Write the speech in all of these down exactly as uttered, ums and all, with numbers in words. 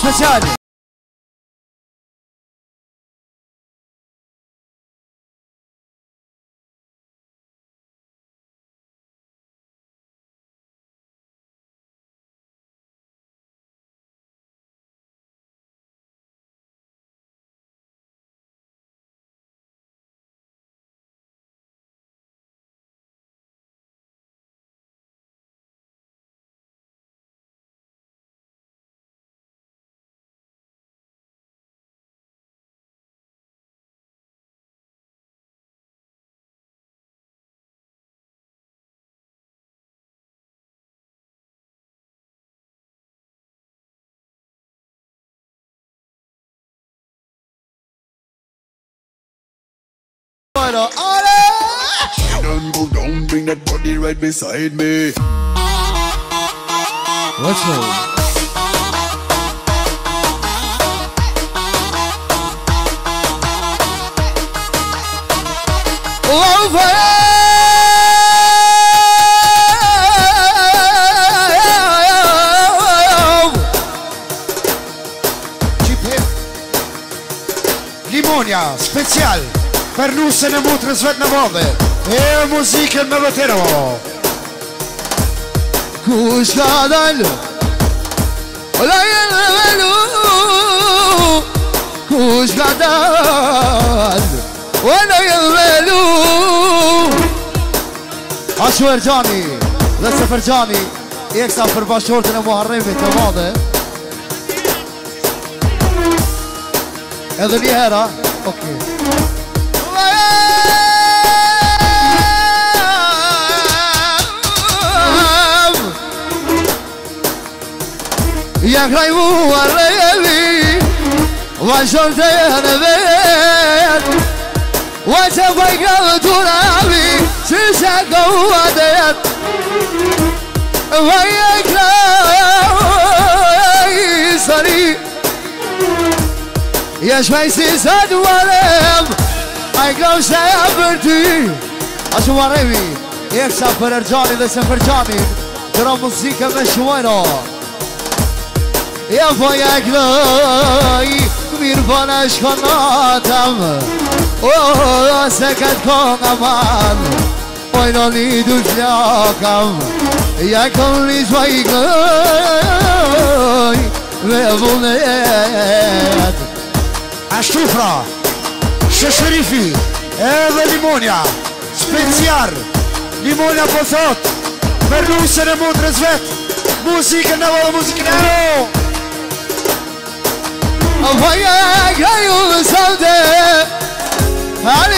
speciali. Don't go down, bring that body right beside me. Let's go. Over. Limonia, special. Per nusse ne mutre svetne vode. E muzikę me vetero. Kush ka dalë Ola jenë velu Kush ka dalë Ola jenë velu Ashu Ergjani Dhe se Fergjani I eksa për bashkërtën e Muharremit të madhe Edhe një hera Okej Ja kraj mua revi Vajshon të jenë vetë Vajshë bajka të navi Që që ka ua të jetë Vajë kraj sëri Jesh me si sa të varem A i klau se ja për ty A që varevi Jeksa për Ergjani dhe se Fergjani Këra muzike me shumajno Ja po ja kloj, mirë po në shkonatëm O, se këtë konga manë Oj në një du flakëm Ja kom një shpa i kloj Me vullnet Ashtu fra Shesherifi Edhe Limonia Speciar Limonia po thot Për nusën e mutrës vet Muzikën e vëllë muzikën e ro Vaya kraju sënde Ali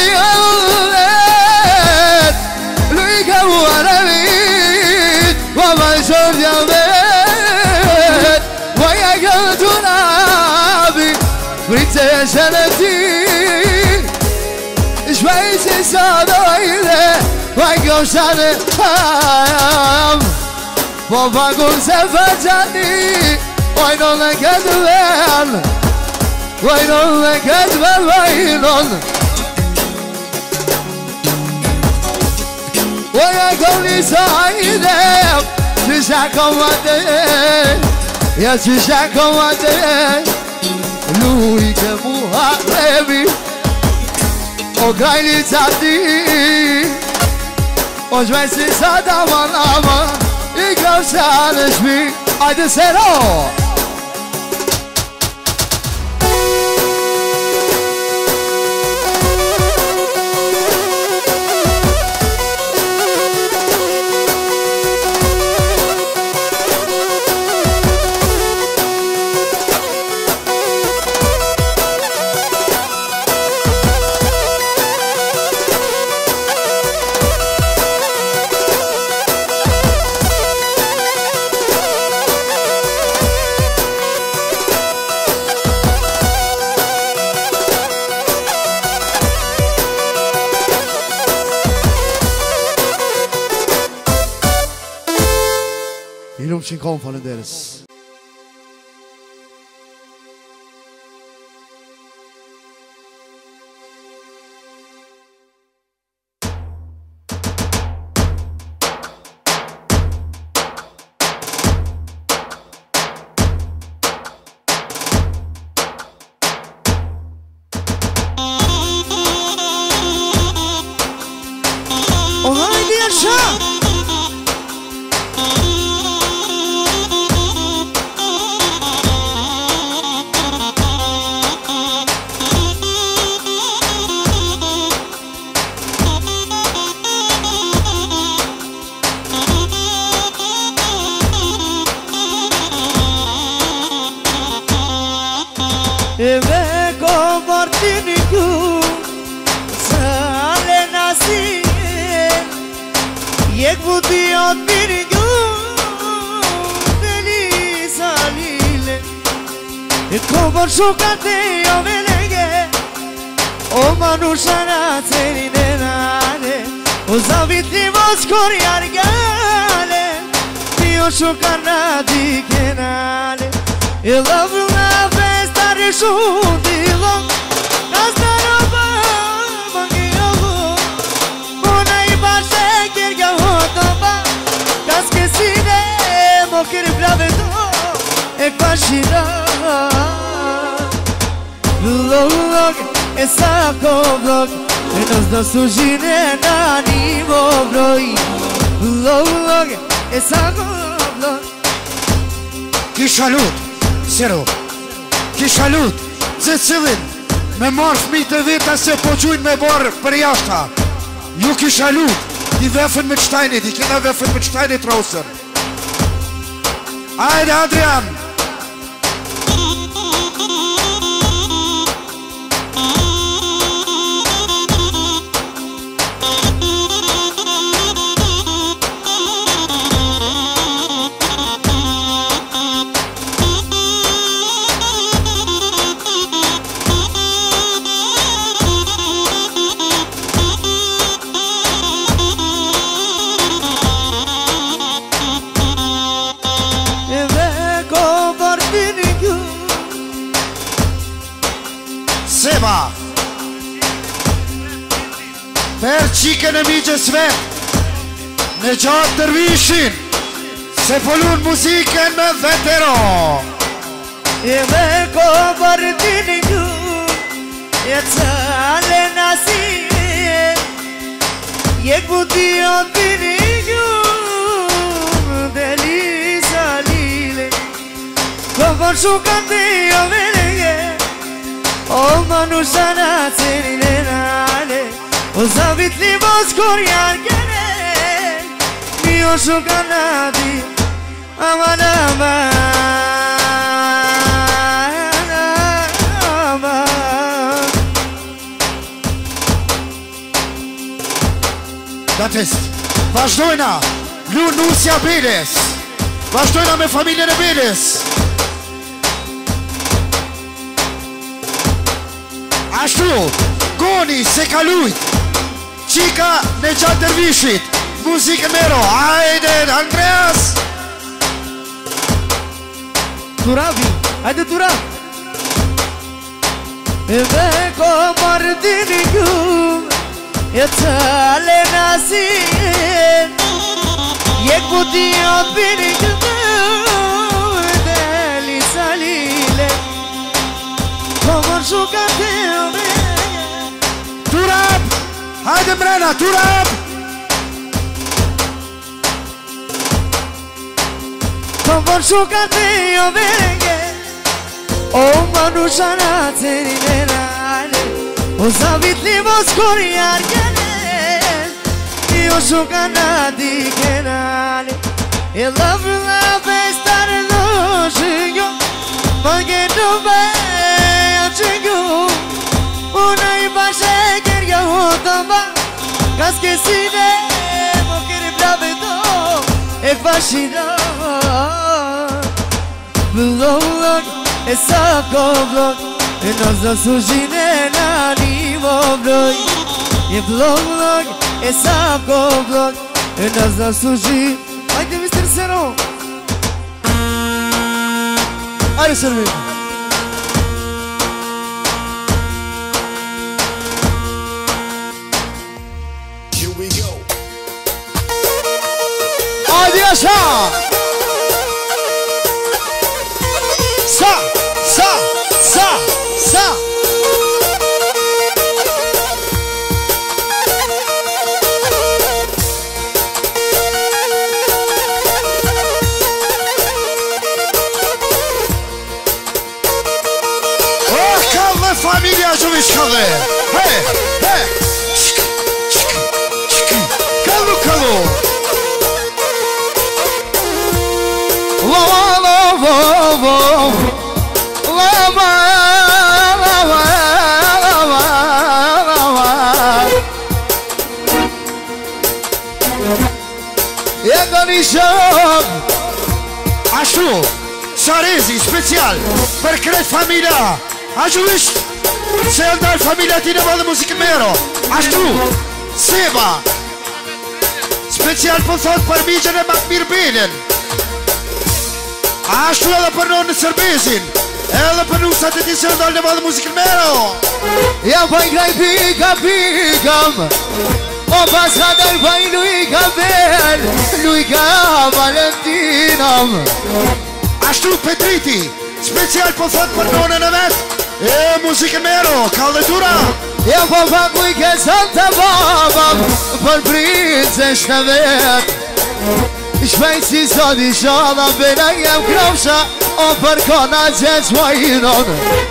allet Lujka muarevit Vama shordja vet Vaya këtu nabi Fritë e shënëtin Shpej si sa dojde Vaj këmshane ham Po pagun se Fergjani Oj në në këtë ven Vajnon dhe këtë ven vajnon Vaja kom një sajde Që shakon vate Ja që shakon vate Lujke Muharremi O krajni qati O shmej si sa dama nama I kam shanë shpi Ajde sero Që kom falenderes E me comportini tu Sale nasi Yek budi od biri gu Deli salile E kompor shukate jo velege O manushana terine nale O zavitli mos kori argale Tio shukana di kenale E love love stare shuti lo Nastaro ba mangi alo Una i bashe kirga hoto ba Kaske sine mo kiri brave to E kvashira Vlog vlog e sako vlog E nos do sužine na nivo broj Vlog vlog e sako vlog Kisha lut, Sero Kisha lut, ze cilin Me marrë fmit e veta se po gjujnë me barë për jashta Ju kisha lut I vefën me qtajnit, I kina vefën me qtajnit rausër Ajde Adrian Seba Per qikën e migjes vet Në gjatë dërvishin Se polun muzikën me vetero E me ko bardini ju E cale nasi Jek buti o bini ju Deli salile Ko por shukate jo velege O manushana terine nale O zavitli mos kori argale Mio shukana di Aman aman aman Datist, vazhdojna Lu Nusja Beles Vazhdojna me familjen e Beles Ashtu, Goni se ka lujt Qika në gjatë dërvishit Muzikë mero, hajde Andreas Turabi, hajde Turab E me ko mardini ju E cale nasi Jek buti o bini ju Deli salile Komor shukate o velege Turab, hajde mrena, Turab Komor shukate o velege O manushana terine nale O zavitli mos kori argale Io shukana di kenale E love love stare lo shingo Mange dove o chingo Una i bashe kirga hotamba Kaske sine mo kiri brave to E kvashira Vlog vlog e sako vlog E nos do sužine na nivo broj E vlog vlog e sako vlog E nos do sužine Ajde mister Sero Ajde Srbi Here we go. Ajde Jasha Sa, sa, sa, sa Oh, kallë familja Gjuviçkave He, he Kallu, kallu La la la la la La la special per kret familja. Ashtu isht, se e ndalë familja ti në vë dhe muzikën mero. Ashtu, Seba. Special po thot për miqën e Makmir Belin. Ashtu edhe për nonë në Sërbezin. Edhe për nusat e ti se e ndalë në vë dhe muzikën mero. Ja po i graj pika pikam, o paska del po i Luika Bel, Luika Valentinam. Ashtu Petriti, special po thot për nonën e vetë. E muzikën mero, kalletura. Ja po faku i ke Santa babam, për princesh në vetë. Shpejt si sot i shodha bena jem krofsha, o për kona gjeq vajnon.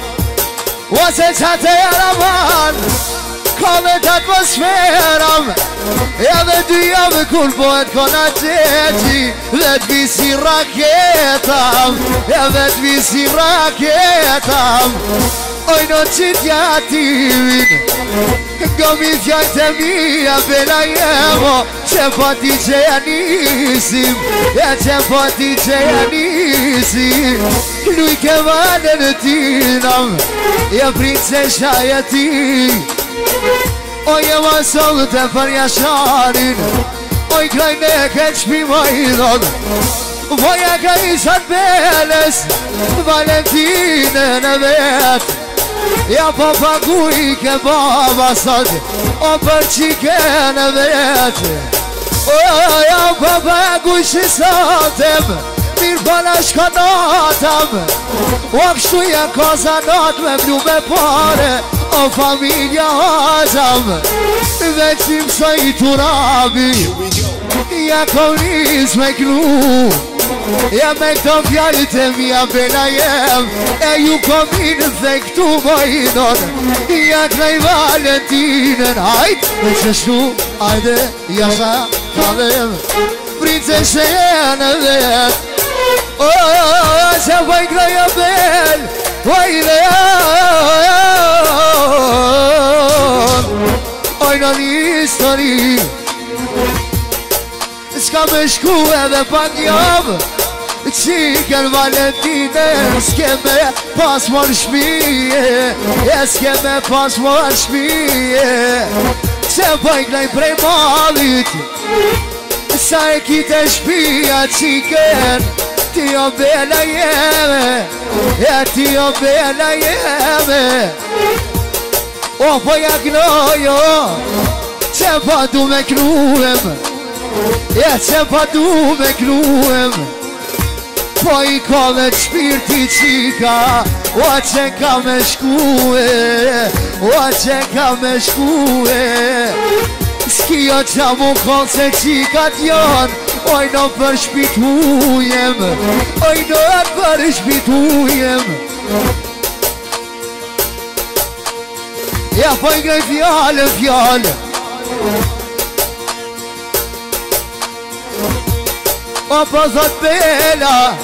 O se qatë e jaraman, komet atmosferam, edhe dy javë kur pohet kona gjeqi, dhe t'visi raketam, edhe t'visi raketam. Oj në qitja ativin, gomi fjajt e mija bela jemo, që po ti që janisim, e që po ti që janisim. Luike Valen tinam, e princesha e ti, oj e masollë të për jasharin, oj krajne ke qpi majdon, voja ka isat beles, Valentine në vetë. Ja po pagu i ke baba sot, o për qike në vetë. O ja po pagu i shisotem, mirë bëna shkonatam. O kështu ja koza not me blu me pare, o familja hazam. Veç i mësoj i turabi, ja konis me knu. Ja me këto fjallit e mija bela jem, e ju komin dhe këtu mojnon. Ja kraj Valentinen, hajt, me qështu, ajde, jasha, kalem, princeshe e në vet. O, që poj kraj e bel, ojde, oj në një histori. Ska me shku edhe pak javë, qiken Valentine, s'ke me pas mor shpije, e s'ke me pas mor shpije. Se pojk nej prej malit, sa e kite shpija qiken, ti o bela jeme, e ti o bela jeme. O po ja gnojo, që pa du me kruem, e që pa du me kruem, po i ka me qpirti qika, o që ka me shkue, o që ka me shkue. S'kio qa mu konë se qikat jon, oj në për shpitujem, oj në për shpitujem. Ja po i grej fjallë, fjallë, o po thot bela,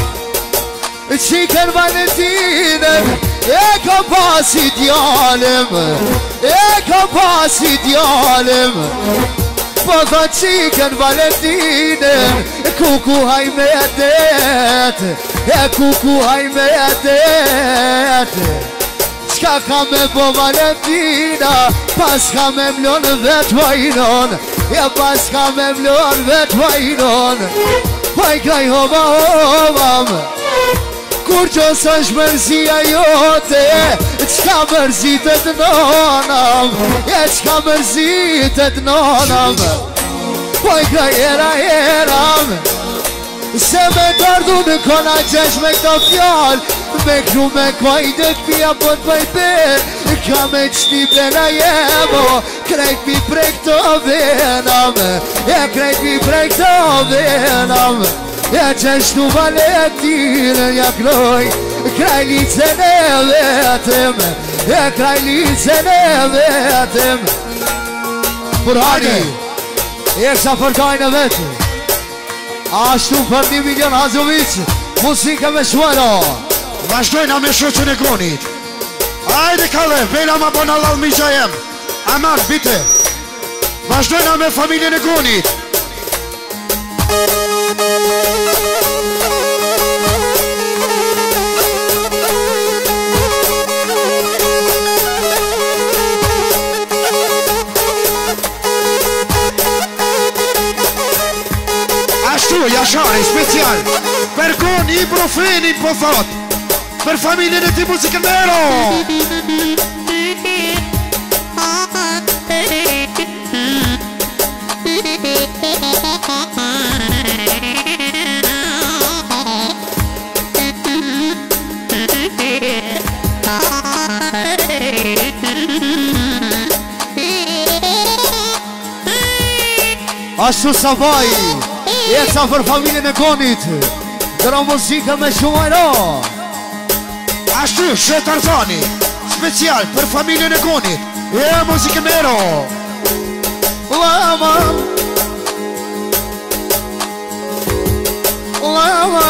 qiken Valentinen, e ka pasi djalem, e ka pasi djalem. Po thot qiken Valentinen, kuku haj me det, e kuku haj me det. Qka ka me bo Valentina, pas ka me mlon vet vajnon, e pas ka me mlon vet vajnon. Po i kraj hova hovam, kur qos është mërzia jote, qka mërzitet nonam, e qka mërzitet nonam. Po i kraj era eram, se me tërdu në kona gjesh me këto fjall, me kru me kojde këpia po t'pajper, ka me qti bela jemo, krejt mi prej këto venam, e krejt mi prej këto venam. E qeshtu Valentinen ja kroj, kraj licen e vetëm, e kraj licen e vetëm. Burhani, e kësha përkajnë e vetëm, ashtu për një milion Hazovic, muzika me shmëro. Vazhdojna me shoqën e Gronit. Ajde kale, bela ma bona lal migja jem. Aman, bite. Vazhdojna me familjen e Gronit. Shari, special per con i profeni po thot, per familjen e ti Muzikën Mero. Ashtu sa vaj, jeca për familjen e Konit, dëra muzika me shumë ajro. Ashtu, Shetarzani, special per familjen e Konit, e Muzikën Mero. Lama, lama,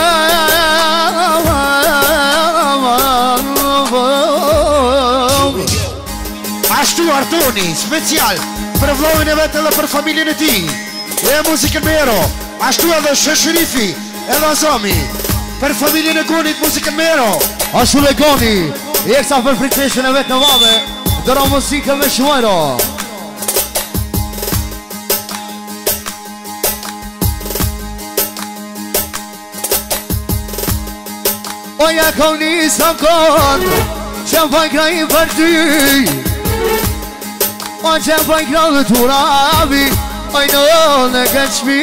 Ashtu Artoni, special për vllovin e vetë edhe për familjen e ti, e Muzikën Mero. Ashtu edhe Shesherifi, edhe Azomi, për familjen e Konit Muzikën Mero. ashtu le Koni, jeca për priteshën e vetë në vade, dëra muzika me shumë ajro. Oja Koni sa kon, që më krajin për ty, o që më krajin të urabi, oj në në këtë shpi,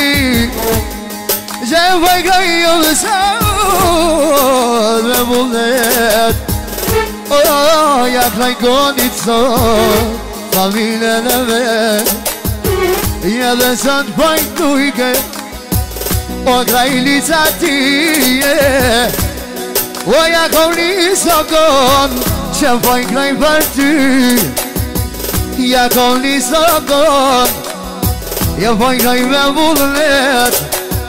që më krajin të sot me bullet. Oja krajin Konit sot, familjen e vet, ja dhe sot pojnë tujke, o krajin lica tije. Oja Koni sa kon, që pojnë krajin për ty, ja Koni sa kon, ja pojnë krajin me bullet.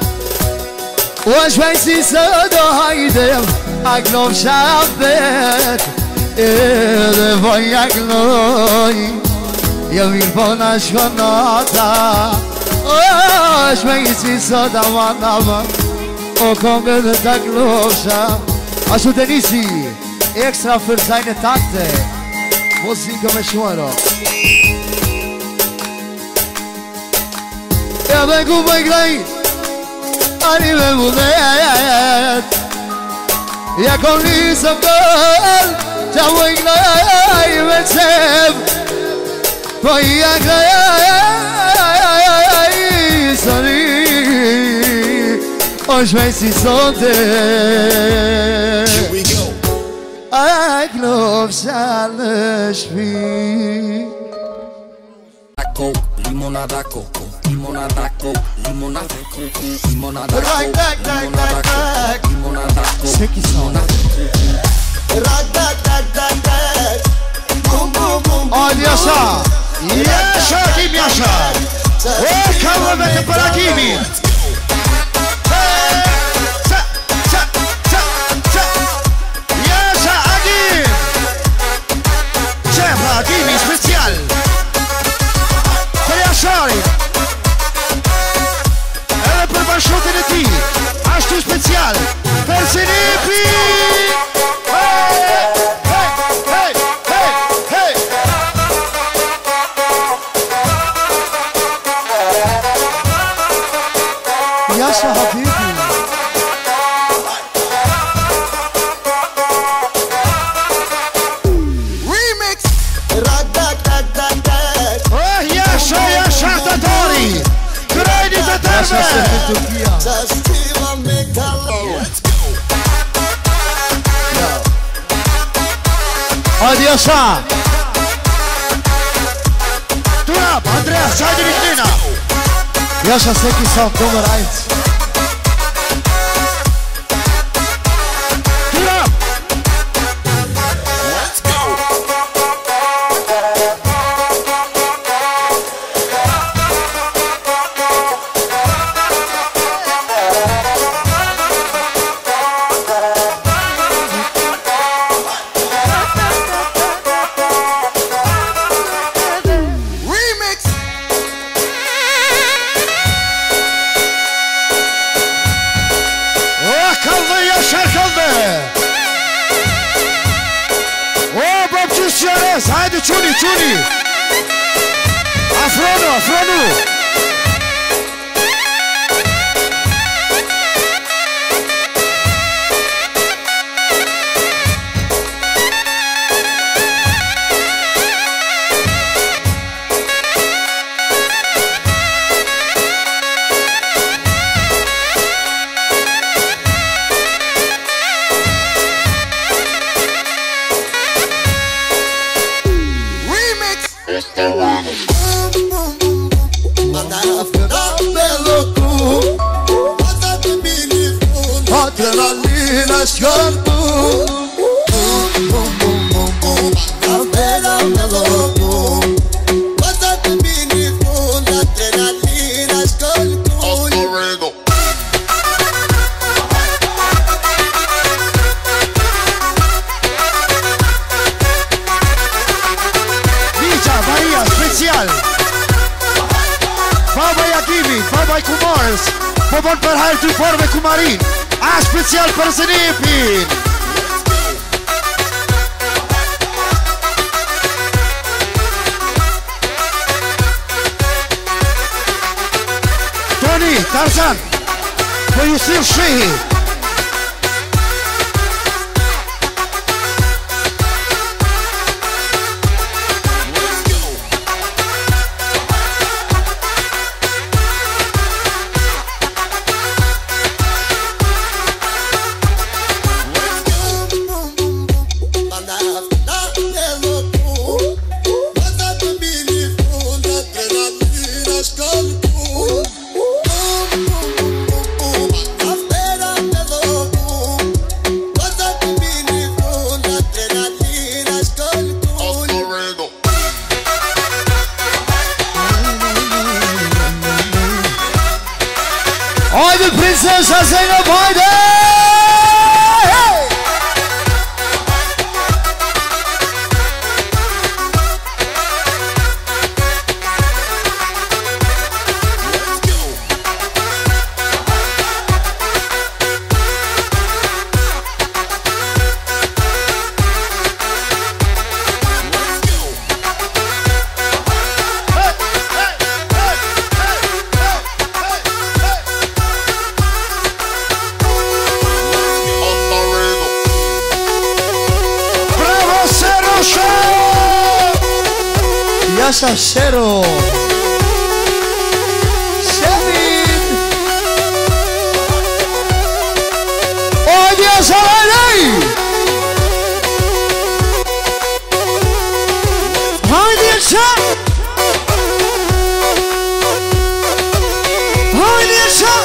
O shpejsi së do hajdem, a klov shabet, edhe pojnë ja kloj, ja mirë po në shkonata. O shpejsi së do manama, o kongë dhe ta klov shabet. Ashtu Denisi, ekstra për sajnë e takte, muzika me shumaro. Ja dhe ku për krajt, ani me bullet, ja Koni sa kon, që për krajt me cem, po ja krajt sari, o shmejsi sote. Here we go. A klov sa në shpi. Coke, limonada coco, limonada coke, limonada coco, limonada coke, Right back, back, back, back. limonada coke, Seki son. Rock that, that, that, that. Boom, boom, boom. Hajde Jasha. Jasha, Kim Jasha. O, ka dhe vete për Akimin. Akimi special për Jashari, edhe për bashkëtin e ti, ashtu special për Sinipi. Hey, hey, hey, hey, hey. Jasha Habibi. Jasha se në Turkia. Hajde Jasha. Turap, Andrea, sajdi Viklina. Jasha Seki son numër eins. Turap. Hajde Çuni, Çuni. Afrono, Afrono. Adrenalina escaldu. Povon për hajrë të forme ku marin A special për Zenipin Toni, Tarzan Po ju thirë shehi Princesa Zeynep haydi! Yasha Shero Shevin Oye Salay Haydi Shah Haydi Shah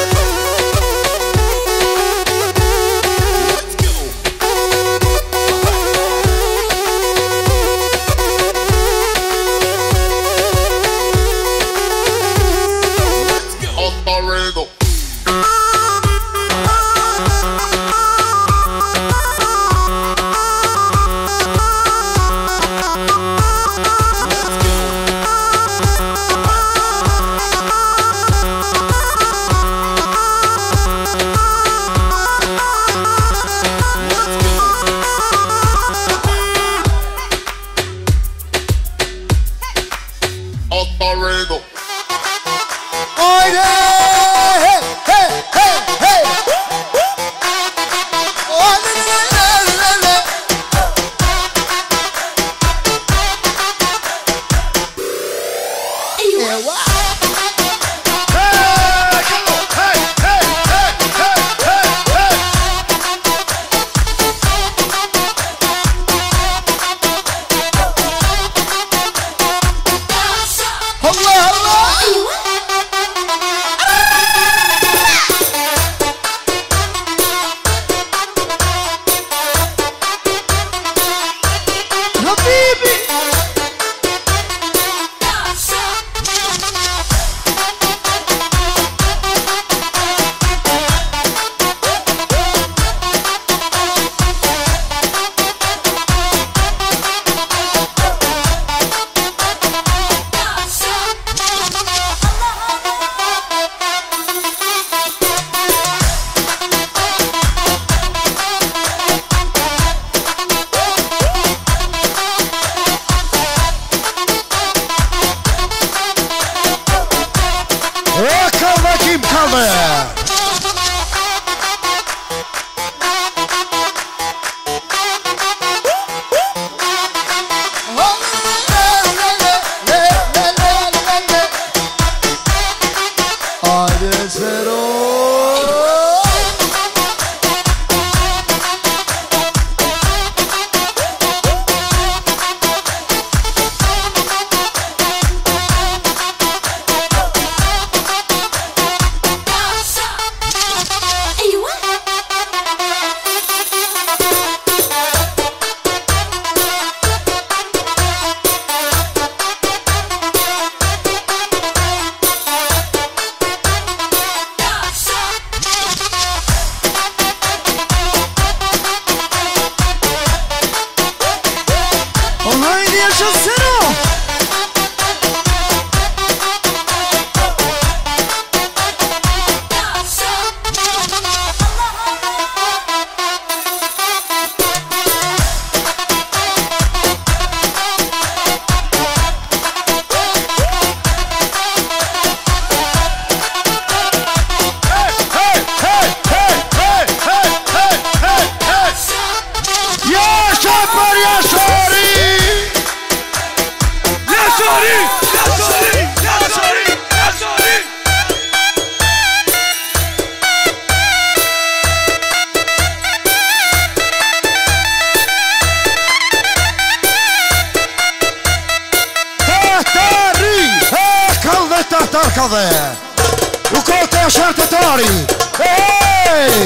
shakave u kote e shartëtari. Hey!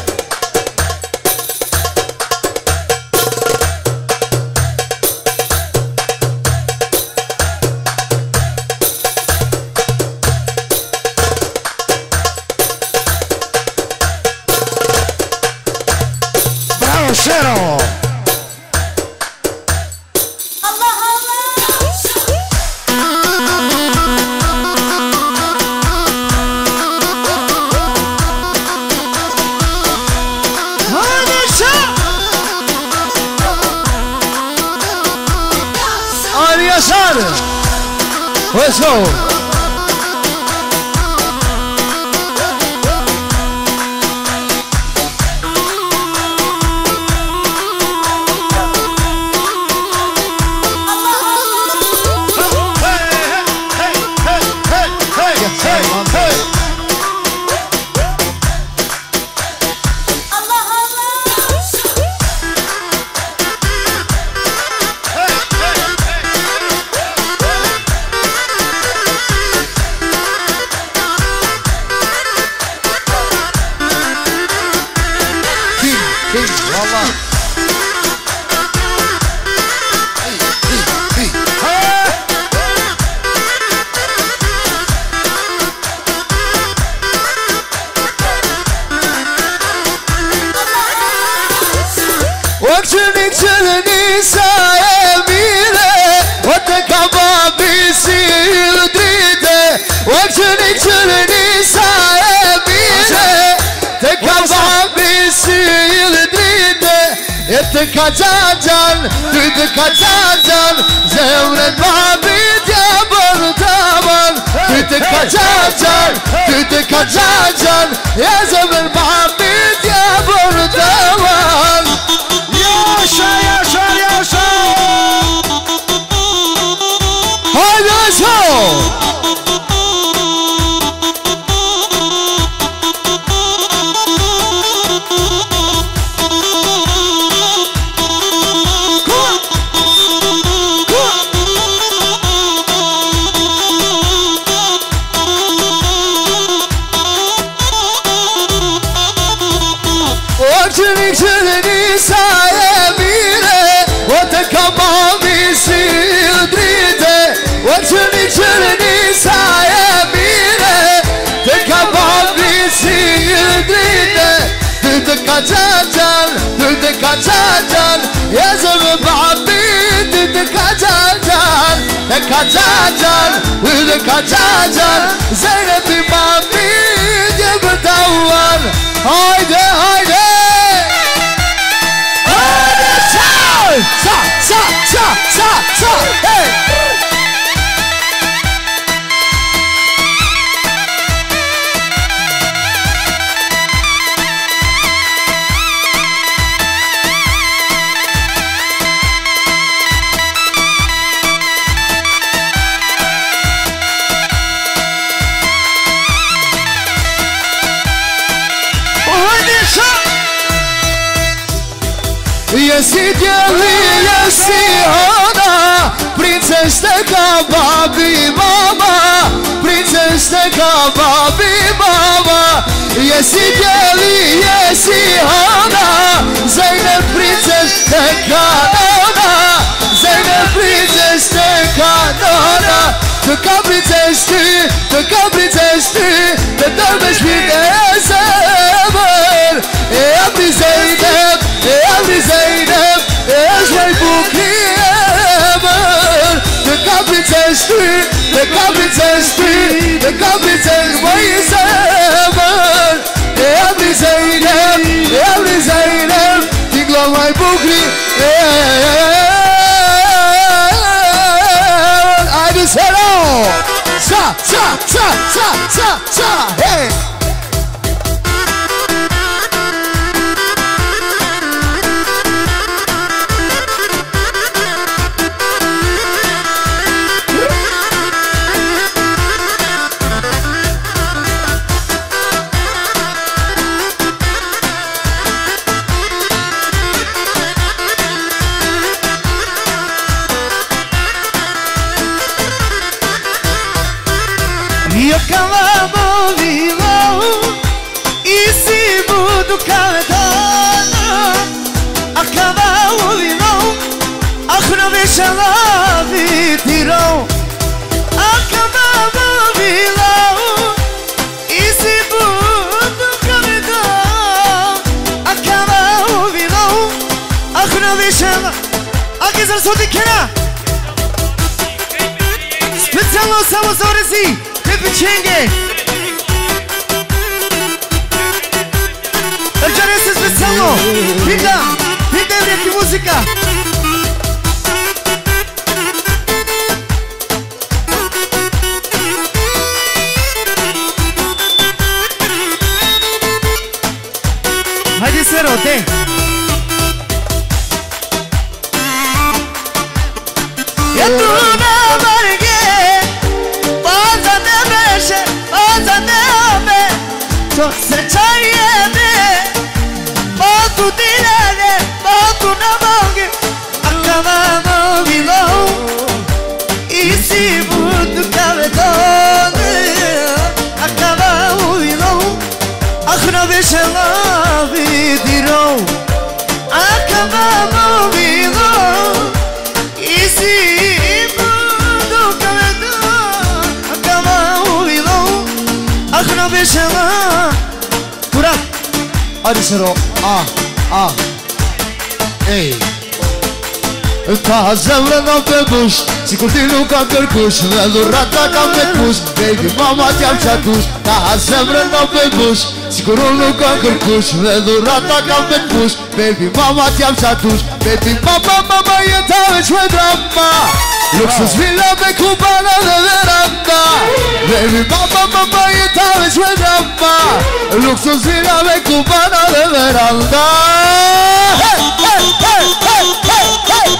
Bravo Shero! Let's go. وقتنك تلني سايمينه وتكبابي سيل دريده وقتنك تلني سايمينه تكبابي سيل دريده اتكجاجان تتكجاجان زورت بابي ديابر دامن تتكجاجان تتكجاجان يا زمن بابي ديابر دامن Yaşa yaşa yaşa. Haydi yaşa. Orçun içini sayemire وتكبابي سيدريده وارشن يشرني سايميره تكبابي سيدريده تتكجاجل تتكجاجل يا زلمة بعبيد تتكجاجل تكجاجل وتكجاجل زينبي بعبيد يبدور هايدي هايدي Sa, sa, sa, sa, sa, hey! يا سيدي يا سيهانا برنسس كبابي ماما برنسس كبابي ماما يا سيدي يا سيهانا زينب برنسس كانونا زينب برنسس كانونا تكبري تشتي تكبري تشتي تدربش فيك يا زمر يا ابني زينب يا ابني زينب ايش ويبوكي يا امل تكبري تشتي تكبري تشتي تكبري تشتي ويسامر يا ابني زينب يا ابني زينب تقلب ويبوكي I just said oh sa sa sa sa sa sa hey βρίσκα λάβει τυρό Ακάμα μου μιλάω Isi bu tu kameda Akama u milao Akhna vishela Akizar sodi kena Specijalno samo za orezi Pepičenge Erđane se specijalno Pinda, pinda je vrijeti muzika Hajde sve rote Ja tu na varge Baza ne beše, baza ne ome To sreća jebe Botu dinare, botu na moge Akama mo bilo Isi budu kave dole Akama mo bilo Akhna beše lavi diro Akama mo bilo Isi budu kave dole Akama mo bilo Akhna beše lavi Kurat Hadi Sero, ah, ah Ej Ta zemrë në bebush Sikur ti nuk kam kërkush Dhe dhurata kam me t'push Baby mama t'jam qatush Ta zemrë në bebush Sikur unë nuk kam kërkush Dhe dhurata kam me t'push Baby mama t'jam qatush Baby mama mama jeta veç me drama Luksus villa me kubana dhe veranda Baby mama mama jeta veç me drama Luksus villa me kubana dhe veranda Hey, hey, hey, hey, hey, hey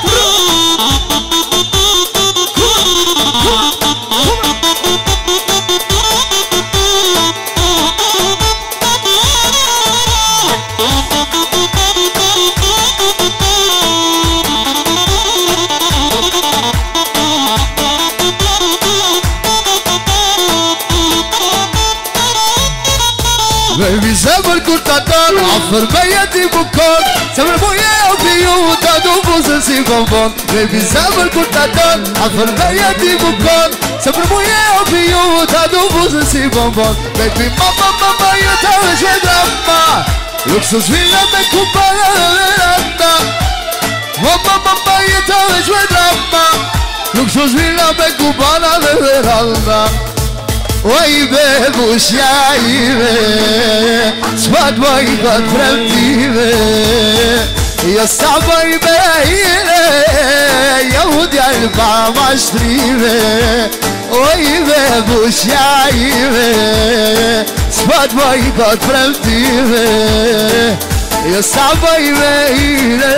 Baby zemër kur ta ton Afer me jeti bukon Zemër muje o piju Ta du buzën si bonbon Baby zemër kur ta ton Afer me jeti bukon Zemër muje o piju Ta du buzën si bonbon Baby mama mama jeta veç me drama Luksus villa me kubana dhe veranda Mama mama jeta veç me drama Luksus villa me kubana dhe veranda Oj bebusja ime Spat moj kod fremtive Jo sa moj bejne Jo u djallë pa mashtrive Oj bebusja ime Spat moj kod fremtive Jo sa moj bejne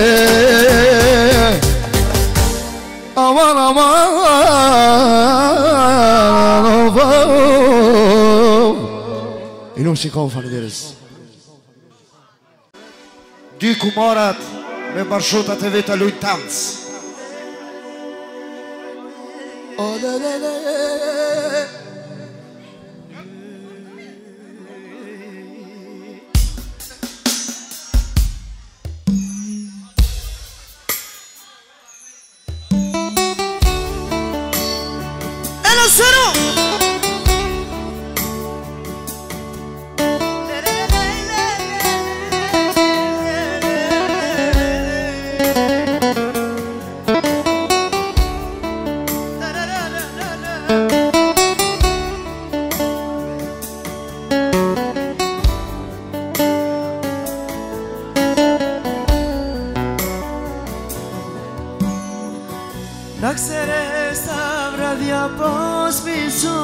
Aman aman I nuk shikon faleminderes Dy kumarat me barshotat e veta luj tanc Ela Sero Να ξέρεις τα βράδια πως μισώ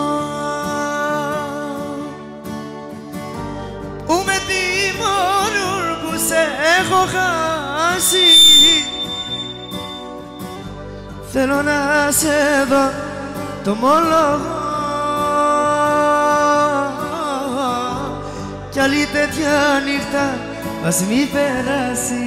Που με τιμωρούν που σε έχω χάσει Θέλω να σε δω το μόλογο Κι άλλη τέτοια νύχτα ας μη περάσει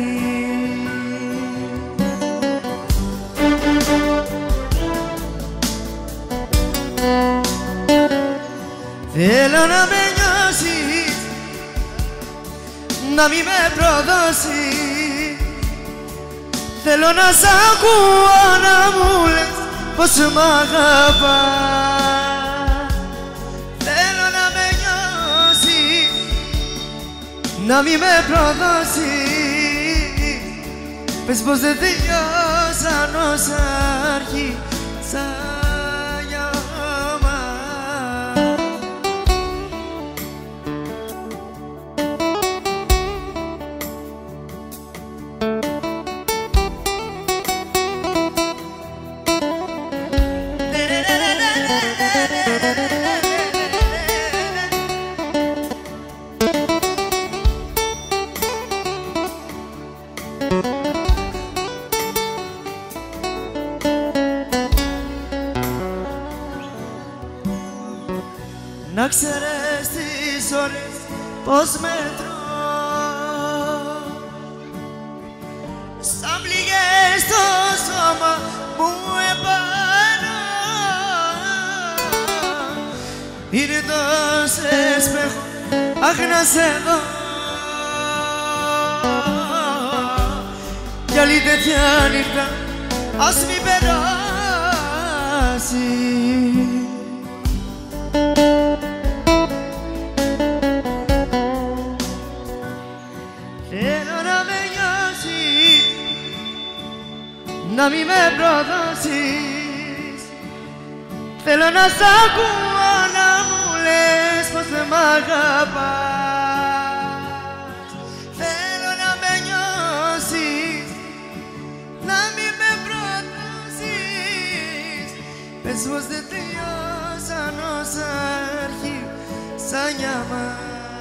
Θέλω να με νιώσεις, να μη με προδώσεις Θέλω να σ' ακούω να μου λες πως μ' αγαπάς. Θέλω να με νιώσεις, να μη με προδώσεις. Πες πως δεν τελειώσαν όσα άρχισαν για μας. Να ξέρεις τις ώρες πως μετρώ, σαν πληγές στο σώμα μου επάνω. Είναι τόσες που έχω, αχ να σε δω, κι άλλη τέτοια νύχτα ας μην περάσει. Θέλω να με νιώσεις, να μη με προδώσεις. Θέλω να σ' ακούω να μου λες πως δεν μ' αγαπάς. Θέλω να με νιώσεις, να μη με προδώσεις. Πες πως δεν τελειώσαν όσα άρχισαν για μας.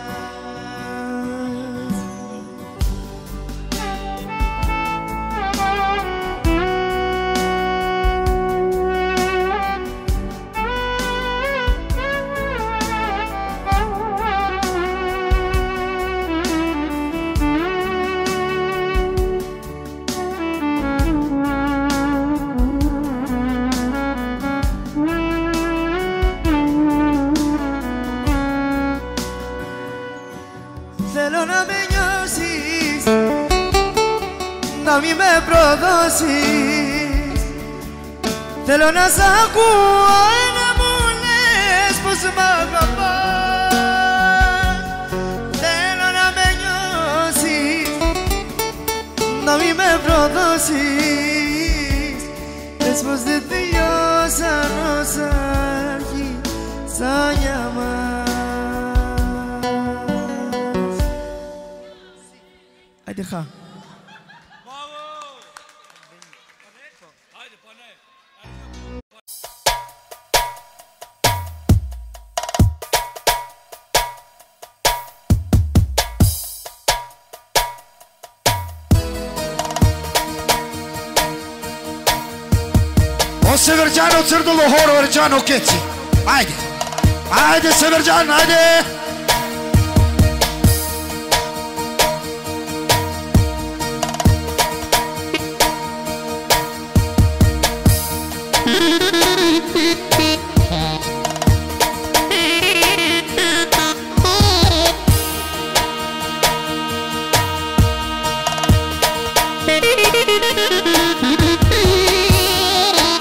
Θέλω να με νιώσεις, να μη με προδώσεις. Θέλω να σ' ακούω να μου λες πως μ' αγαπάς. Θέλω να με νιώσεις, να μη με προδώσεις. Πες πως δεν τελειώσαν όσα άρχισαν για μας. Ajde, O Severgiano Cerdolo Horo Vergiano Ketsi. Ajde. Ajde Severgian, ajde.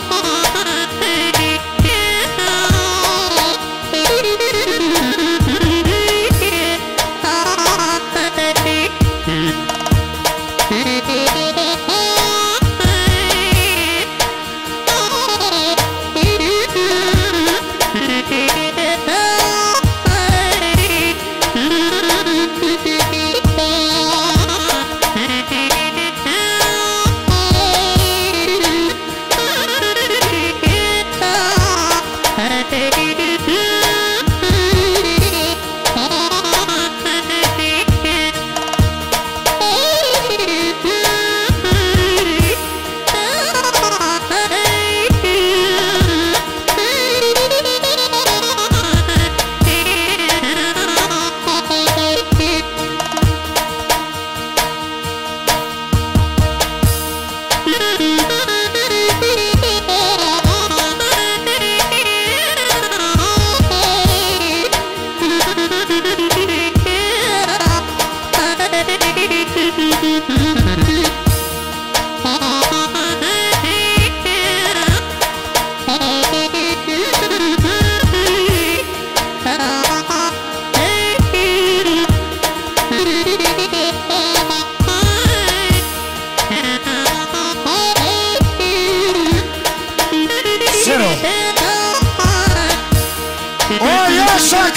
Thank you.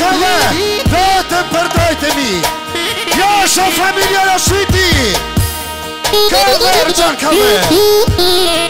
Kave, vetëm për dojtemi. Jasho familja në shviti. Kave, Ercan Kave.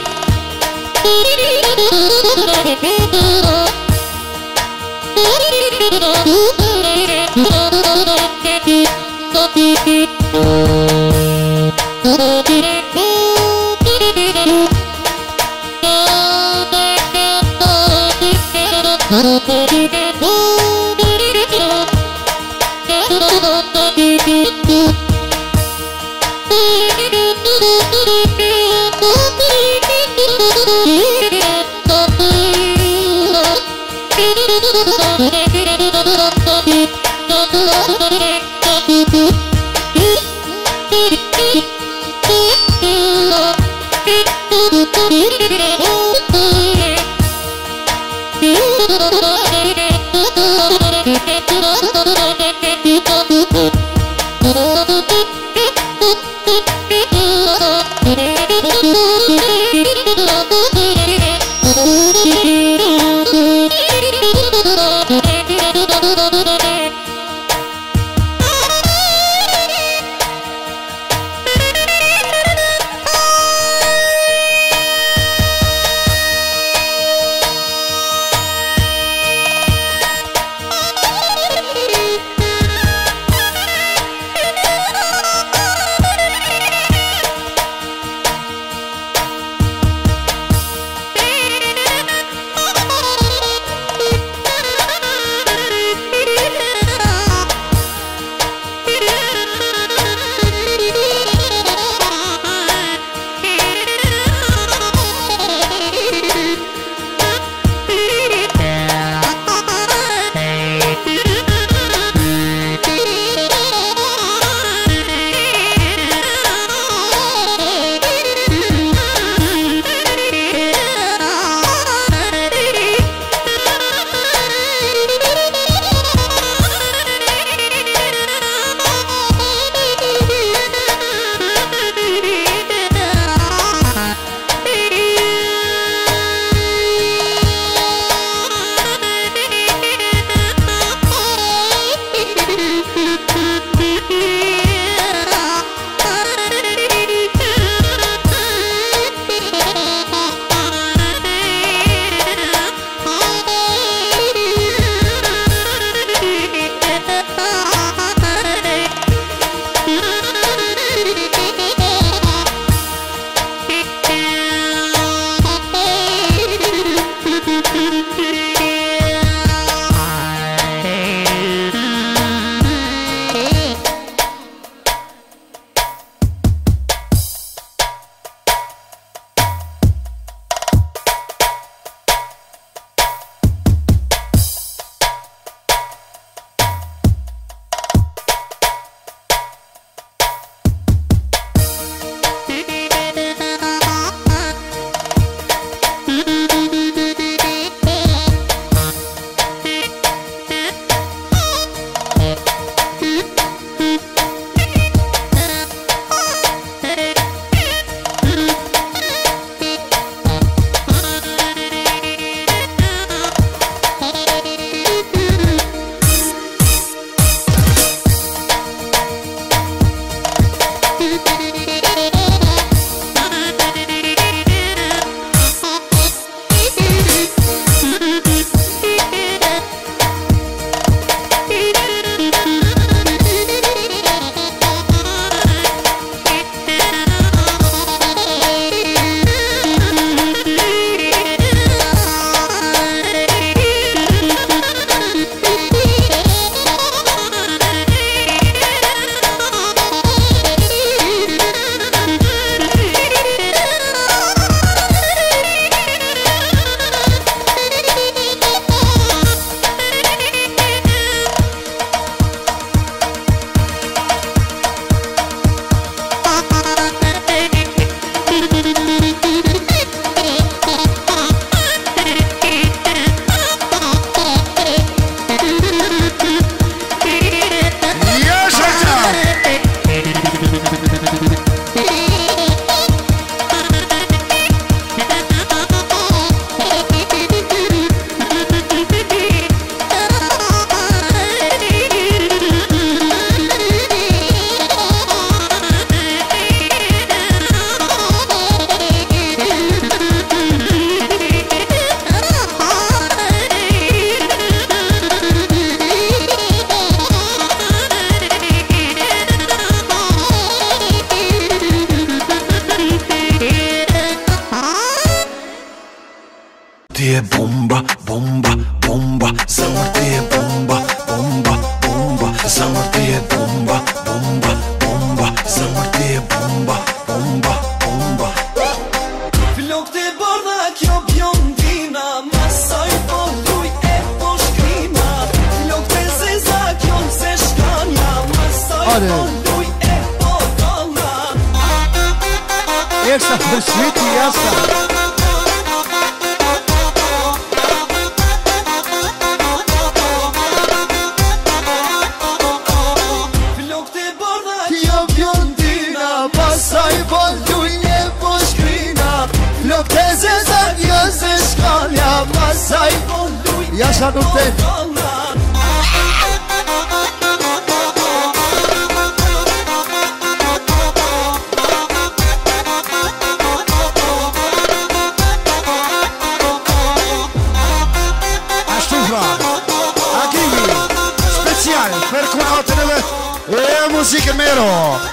ti e bomba, bomba, bomba. Zemër ti e bomba, bomba, bomba. Zemër ti e bomba, bomba, bomba. Zemër ti e bomba, bomba, bomba. Flok të bardha kjo bjondina, masaj po luj e po shkrina. Flok të zeza kjo se shkanja, masaj po luj e po dalla. Ekstra përshviti jashta. Flok të bardha kjo bjondina, masaj po luj e po shkrina. Flok të zeza kjo se shkanja, masaj po luj e Jashta nuk po te dalla. Per kunatën e e muzikën mero.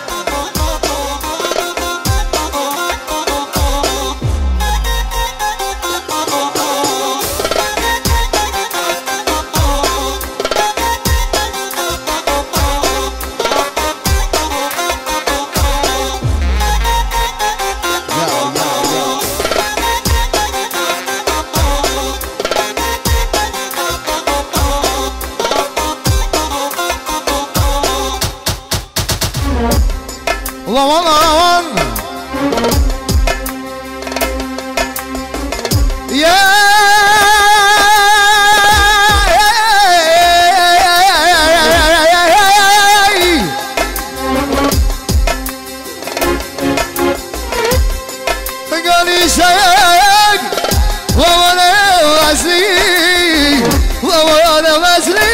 Aman aman yeah. Gani şayek Vavana vazli Vavana vazli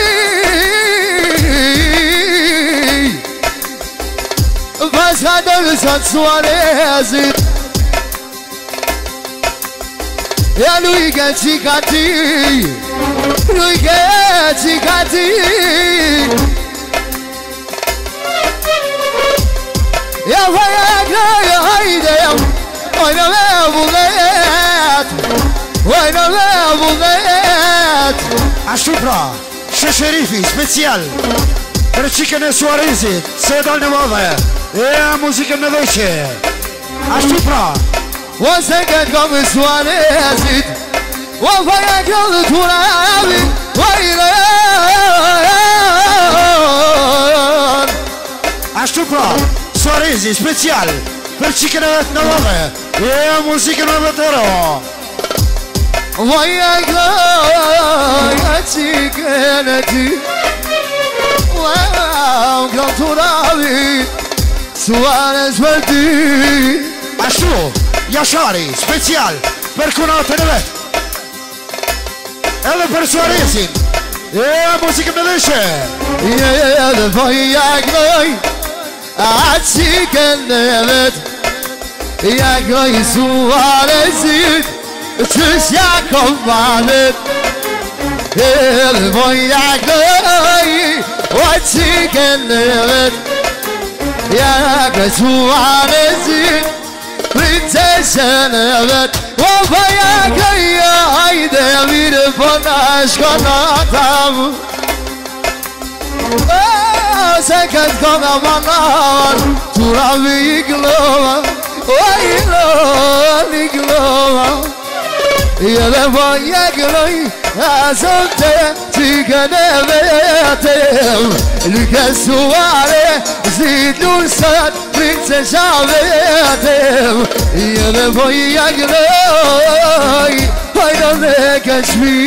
Pascador San Suarez E a lui che ci cati Lui che ci cati E a fai a graia haide Oi non è vulet Oi non è vulet Ashtu pra, Shesherifi, special për qikën e Suarezit, se dal në madhe e muzikën në dheqe. Ashtu pra Once again come Suarezit O faja këllë të uravit Vajran Ashtu pra, Suarezi, special për qikën e vetë në madhe e muzikën në vetero. Vaja këllë qikën e ti Wow, këllë të uravit Suarez për ti. Ashtu, Jashari, special për kunatën e vetë edhe për Suarezin e muzikën në dheqe. Edhe vaja këllë qikën e vetë Ja këllë Suarezit Qëshja komanet Edhe vaja këllë qikën e vetë Ja këllë Suarezit Princesën e vetë O vaja këllë hajde mirë po në shkonatam Se këtë konga manar Turavi i glova O i glova i glova Edhe vaja këllë Asëm të qikën e vetëm Lyke Suarezit lusët princesha vetëm Edhe vaja këllë Hajdo dhe këshmi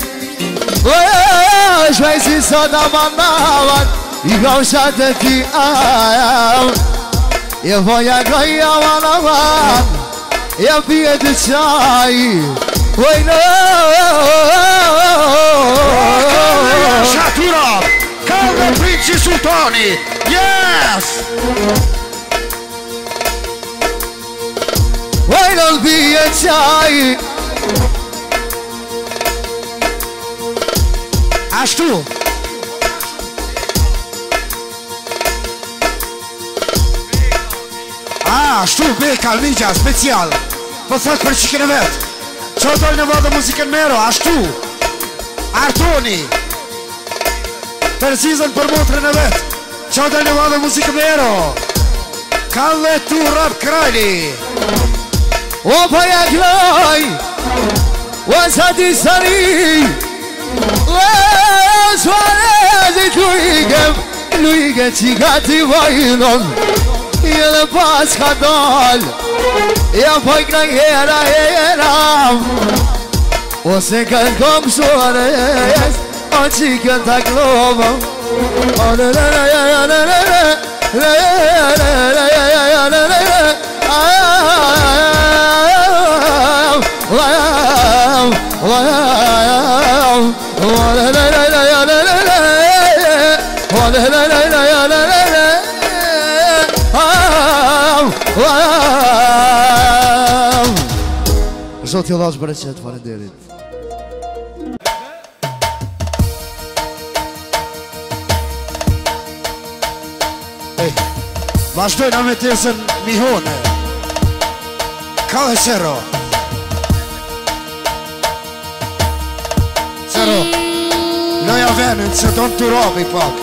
Shvaj si sot amanavat I gaushat e ti ajam E vaja këllë amanavat E pije të qaj Vajno Shatura, Kalde Princi Sultani, yes! Vajno pije qaj Ashtu Ah, ashtu Beka Almigja, special Po thot për qikën e vetë Qa dojnë në vadë muzikën mero, ashtu Artoni Përzizën për motrën e vetë Qa dojnë në vadë muzikën mero Kalle tu rap krajli Opa ja kloj Wasati sari Wasvarezit lujgem Lujge qikati vajnon Jedhe pas ka dal Ja pojk në hera hera Ose kën kom shores O qikën ta glova O në në në në në në në Zotë i lasë bereqet, falenderit. Vazhdojnë me tesën Mihone Ka e Sero Sero Loja venën se do në të robi pak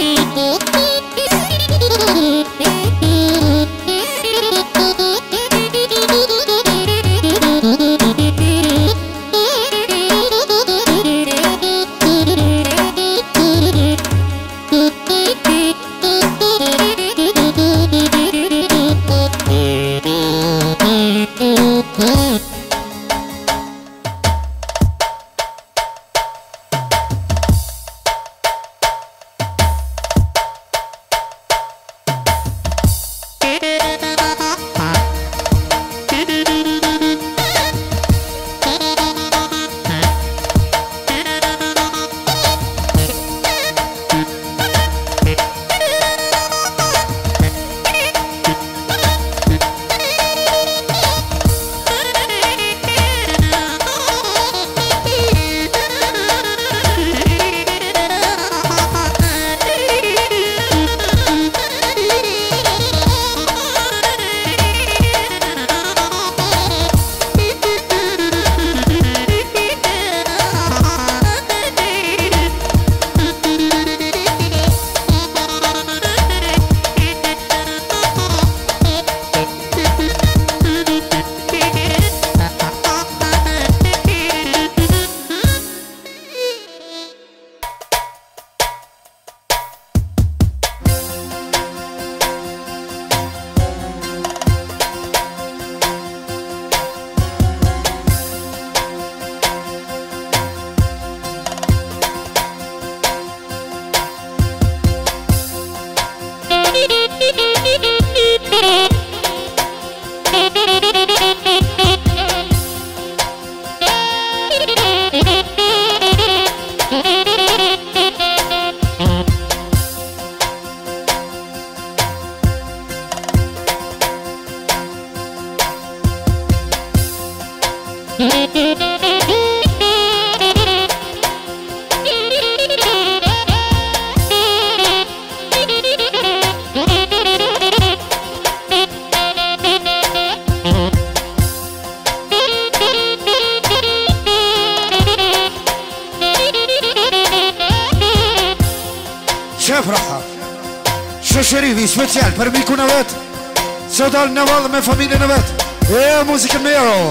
Sherifi special për mikun e vet që dalë në vallë me familjen e vet. E muzikën me ero.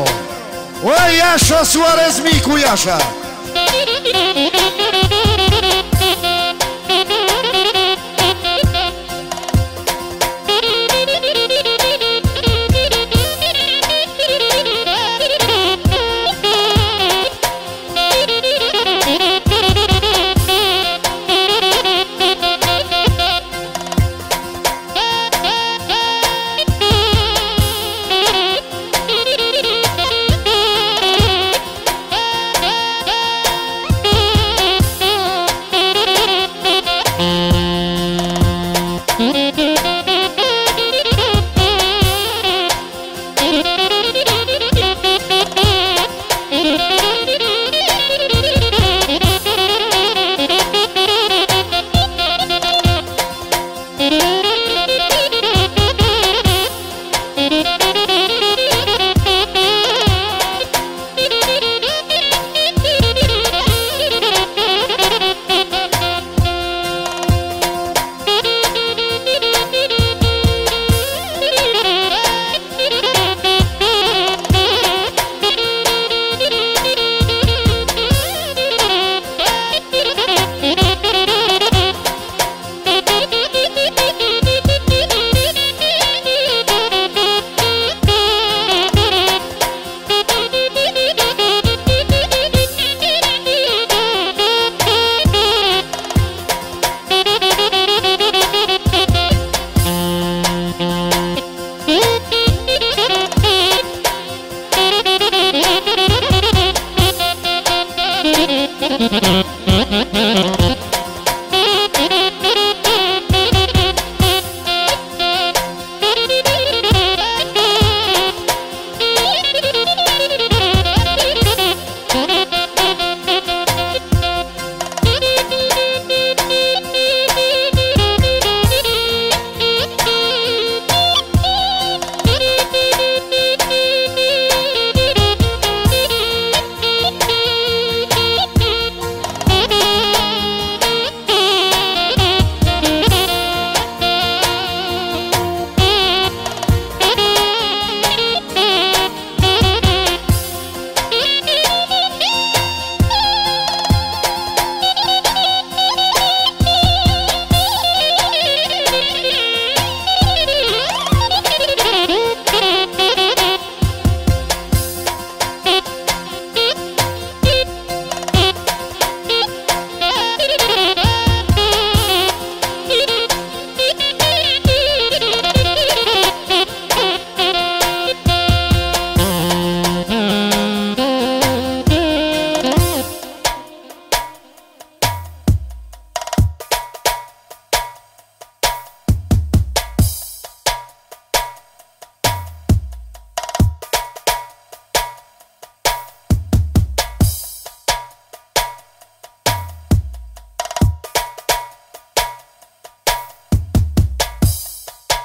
O Jasha Suarez, miku Jasha.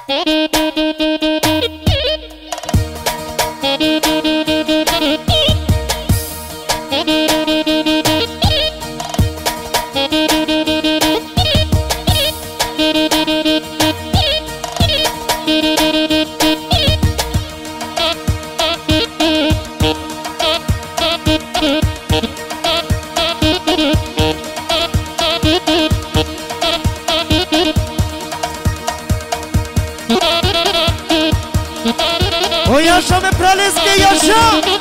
Ojašame praleske, jaša!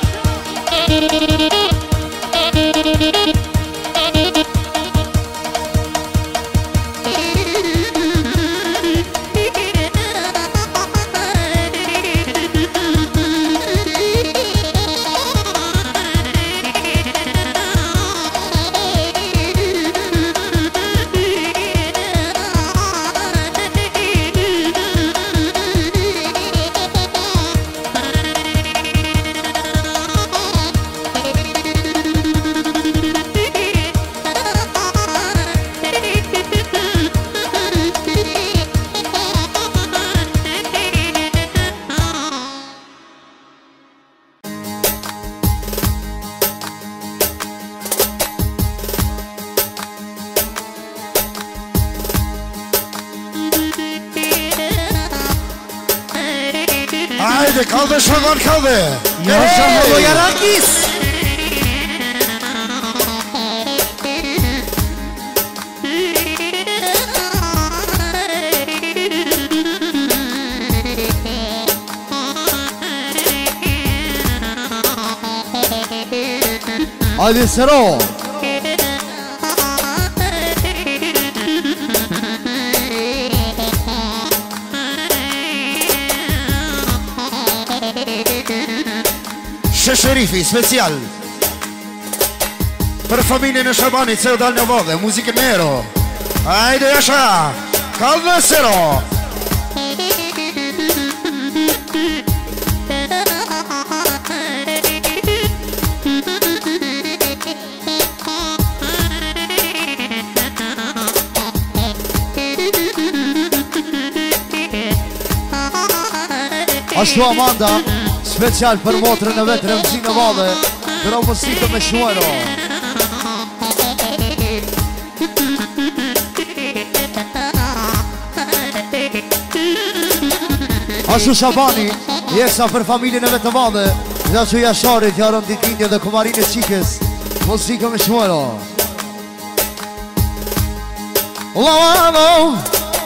Haydi kaldı şaban kaldı. Yaşa hava yarakis! Hadi Sero. Sherifi special per famiglie në Shabani, se u dal në vodhe, muzikë nero. Hajde jasha, kalme Sero. Ashtu Amanda, special për motrën e vetë Remzinë Madhe, Dro Muzikë me Shuero. Ashtu Shabani, jesa për familjen e vetë madhe, dhe ashtu Jasharit, jarën ditindje dhe kumarin e qikës, Muzikë me Shuero. Lavano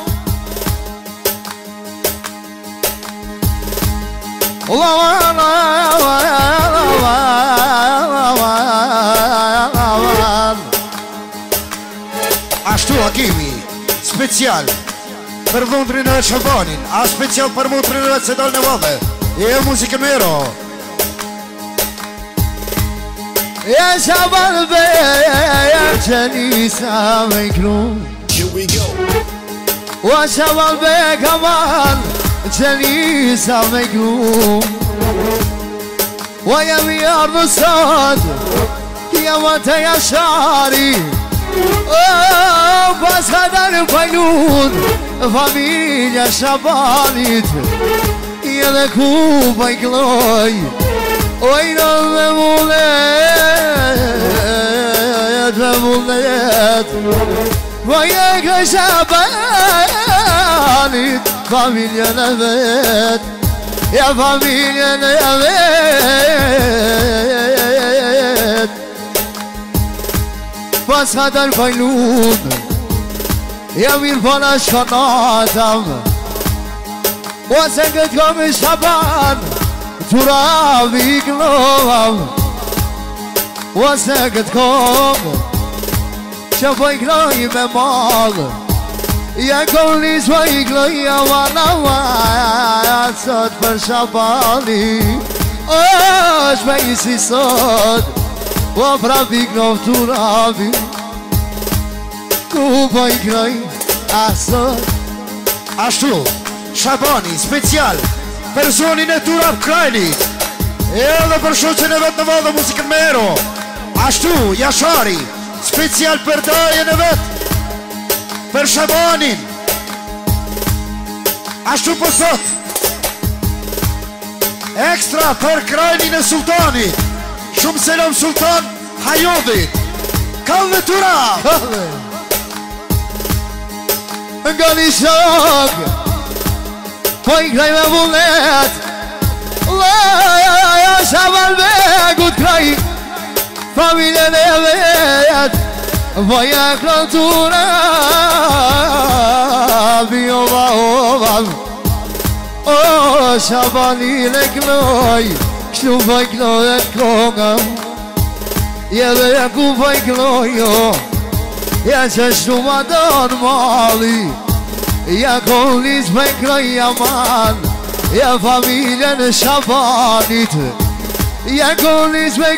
Ashtu Hakimi, special për dhundrin e Shabanin, a special për mutrin e vetë se dal në vodhe. E muzikë nero. يا شباب جنيسة مكروه وشباب كمان جنيسة مكروه ويا ميار الصاد يا متى يا شاري بس هذا الفينون فاميليا شبانيت يا ذكو بيقلوي وين المولد المولد وياك شباني فاميليا نبات يا فاميليا نبات بس هذا الفيلون يا مين فلاش فناتم وسكتكم شبان ترابي قلوب وسكتكم شافي قلوي بمال يا كوني سوي قلوي وانا وانا صوت فرشابالي اش بيسي صوت وفرابي قلوب ترابي كوباي قلوي اصوت Ashtu, Shabani, special për zonin e Turap Krajnit, edhe për shoqen e vetë në vadë muzikën me ero. Ashtu, Jashari, special për dajen e vetë, për Shabanin. Ashtu për sot Ekstra për krajnin e sultanit Shumë selam sultan Hajodit Kallë tura Kallë Nga një shok Po i kraj me vullet Laja shaban vegut kraj Familjen e vet Voja kultura Biova ovam O shabani le kloj Kështu vaj kloj e klongam Jedhe e ku vaj kloj Ja që shtu ma donë mali Ja kollis me kloj jaman Ja familjen e shabanit Ja kollis me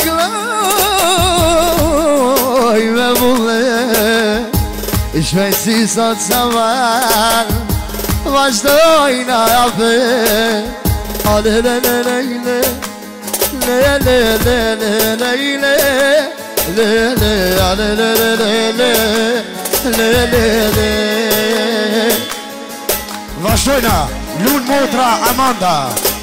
kloj me mulle Shvesi sot saman Vazhdojna afe Ale le le le le Le le le le le le Le le ale le le le le Le le le Vazhdojna Lun motra Amanda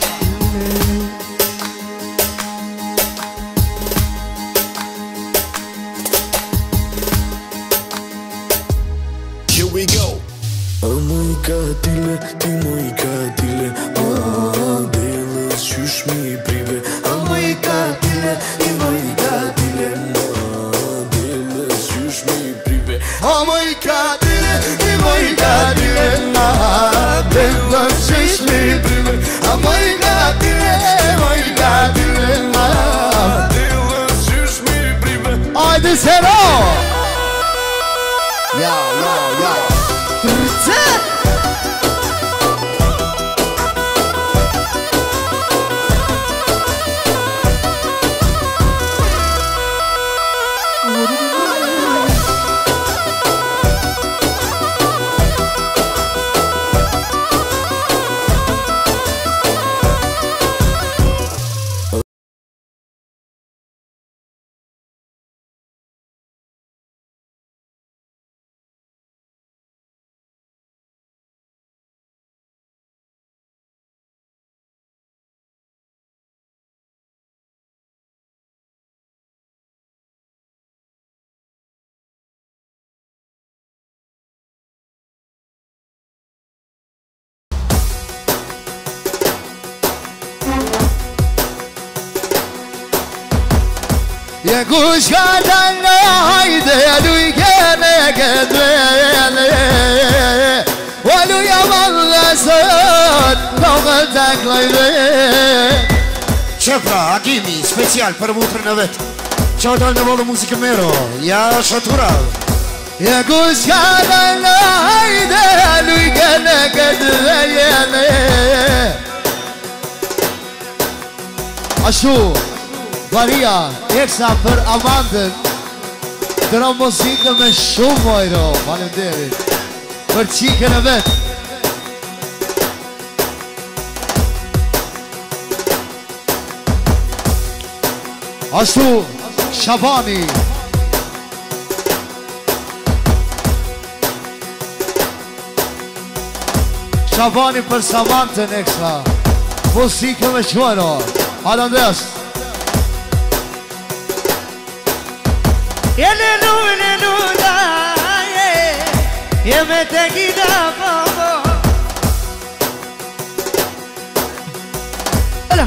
Here we go. Amoj katile, ti moj katile Ah, delës qysh mi prive Amoj katile, ti moj katile Ah, delës qysh mi prive Amoj katile, ti moj katile Delës qysh mi prive Amoj katile, moj katile Delës qysh mi prive Ajde sero Ja, ja, ja. Je kush ka dalë hajde lujkene këndvele O luja vallë sot Tokë të klojve Qepra, Agimi, special për mutrën e vetë Qa dalë në volë muzikë mero Ja shatura Je kush ka dalë hajde lujkene këndvele Ashtu Maria, eksa për Amandën Dëra muzikë me shumë mojro Falemderit Për qikën e vetë Ashtu Shabani Shabani për Samantën eksa Muzikë me shumë Falemderit Elenu, elenu, da, ye Ye me te gida, bobo Ela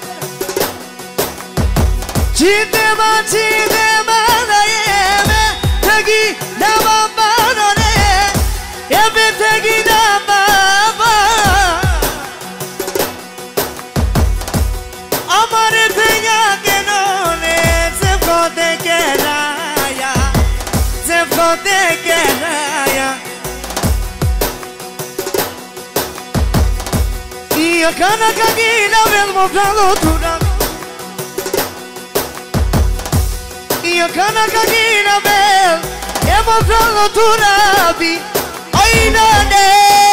Chide ma, chide ma, da, ye me te gida, bobo, ne Ye me te gida, bobo Amare te ya que no ne se fode que te queraya Y acá na caguina vel mostrado tu Y acá na caguina vel He mostrado tu rabi Ay na ne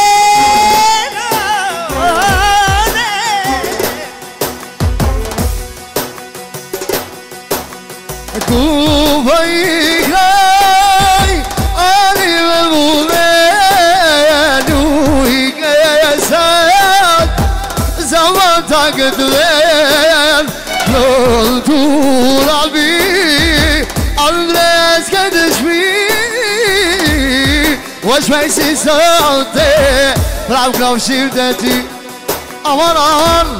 Kuba i kraj Ali me vune Nuj kësa këtë ven Kultura bi Andres këtë shpi O shpej si sote Prav knofshim të ti Aman aman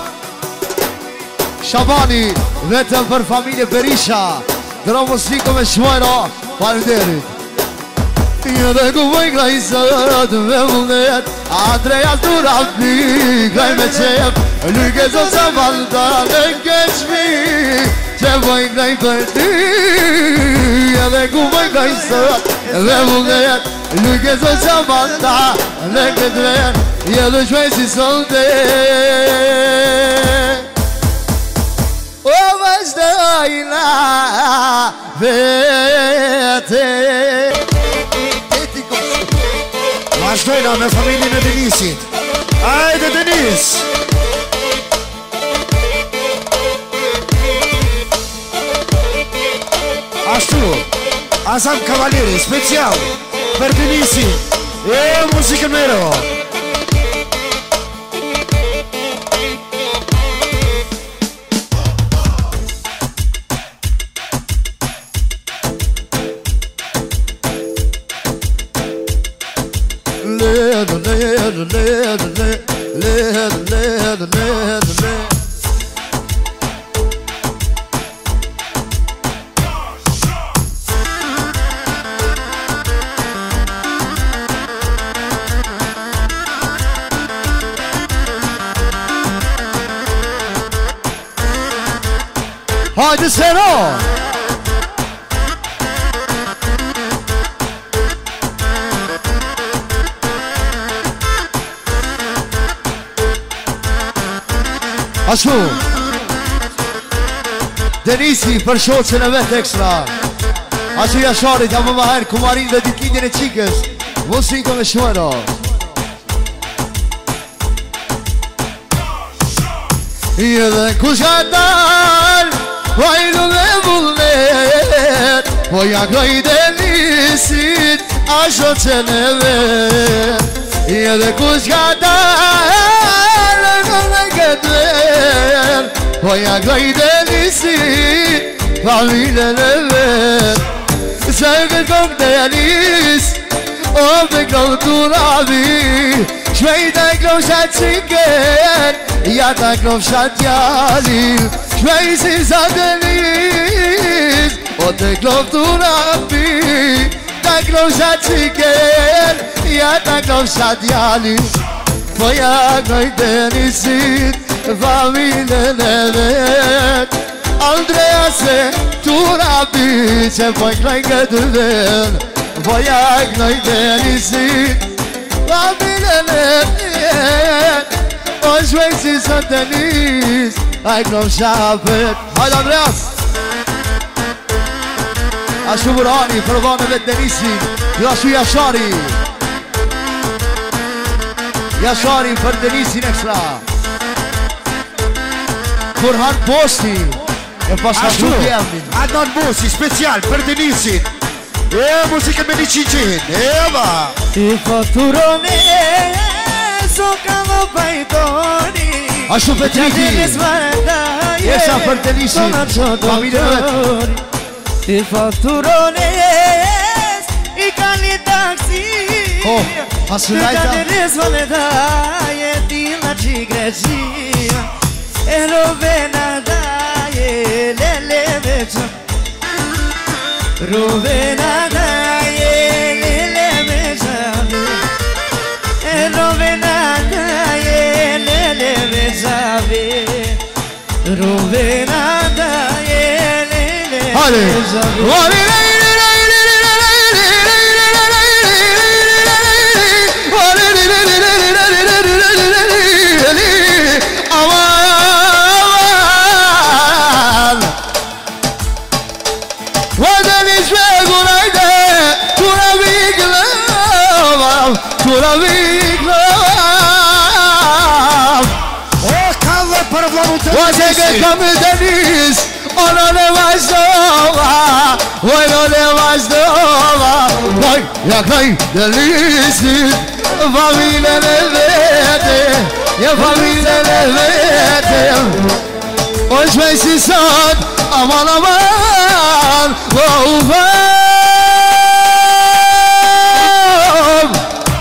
Shabani vetëm për familje Berisha Dëro musikë me shmojra Faleminderit Një dhe ku bëj kraj sot me mundet Andreja tura pi kraj me qep Lyke zot sa valda në keqmi Që bëj kraj për ti Një dhe ku bëj kraj sot me mundet Lyke zot sa valda në ketver Një dhe shpej si sonde O vazhdojna vete Vazhdojna me familjen e Denisit. Ajde Denis! Ashtu, Azam Cavalieri, special per Denisin e muzikën mero. Hajde Seno! Ashtu Denisi për shoqën e vetë ekstra Ashtu Jasharit jam më maherë kumarin dhe ditlindjen e qikës Musikë me shmojno Edhe kush ka dal Vajdu dhe vullnet Po ja kroj Denisit A shoqën e vetë Edhe kush ka dal Po ja kroj Denisit Familjen e vet Se këtë kong Denis O me kroj Turabi Shpejt e kroj shatë qiken Ja ta kroj shatë jali Shpejt si sa Denis O te kroj Turabi Ta kroj shatë qiken Ja ta kroj shatë jali Po ja kroj Denisit Familjen e vet Andrea se Turabi Që poj kroj këtë ven Po ja kroj Denisit Familjen e vet O shpejt si sa Denis A kroj shapet Hajde Andreas Ashtu Burani Përvane vet Denisit Ashtu Jashari Jashari për Denisin ekstra Kurhan Bosti E pas Ashtu, Adnan Bosi, special për Denisin E muzikën me një qiqin Eva I faturone So ka më pajtoni Ashtu Petriti Jesa për Denisin Familjen vetë I faturone I kali taksi Oh, Asulajta I kali resvaletaje Ti na qigrezia E rovena daje lele veqa Rovena daje lele veqa E rovena daje lele veqa Rovena daje lele veqa Vazhge kam Denis Ona ne vazhdova Vojno ne vazhdova Voj, ja kroj Denisit Familjen e vete يا فاميليا لفتم وش بيسي صاد امان امان وفام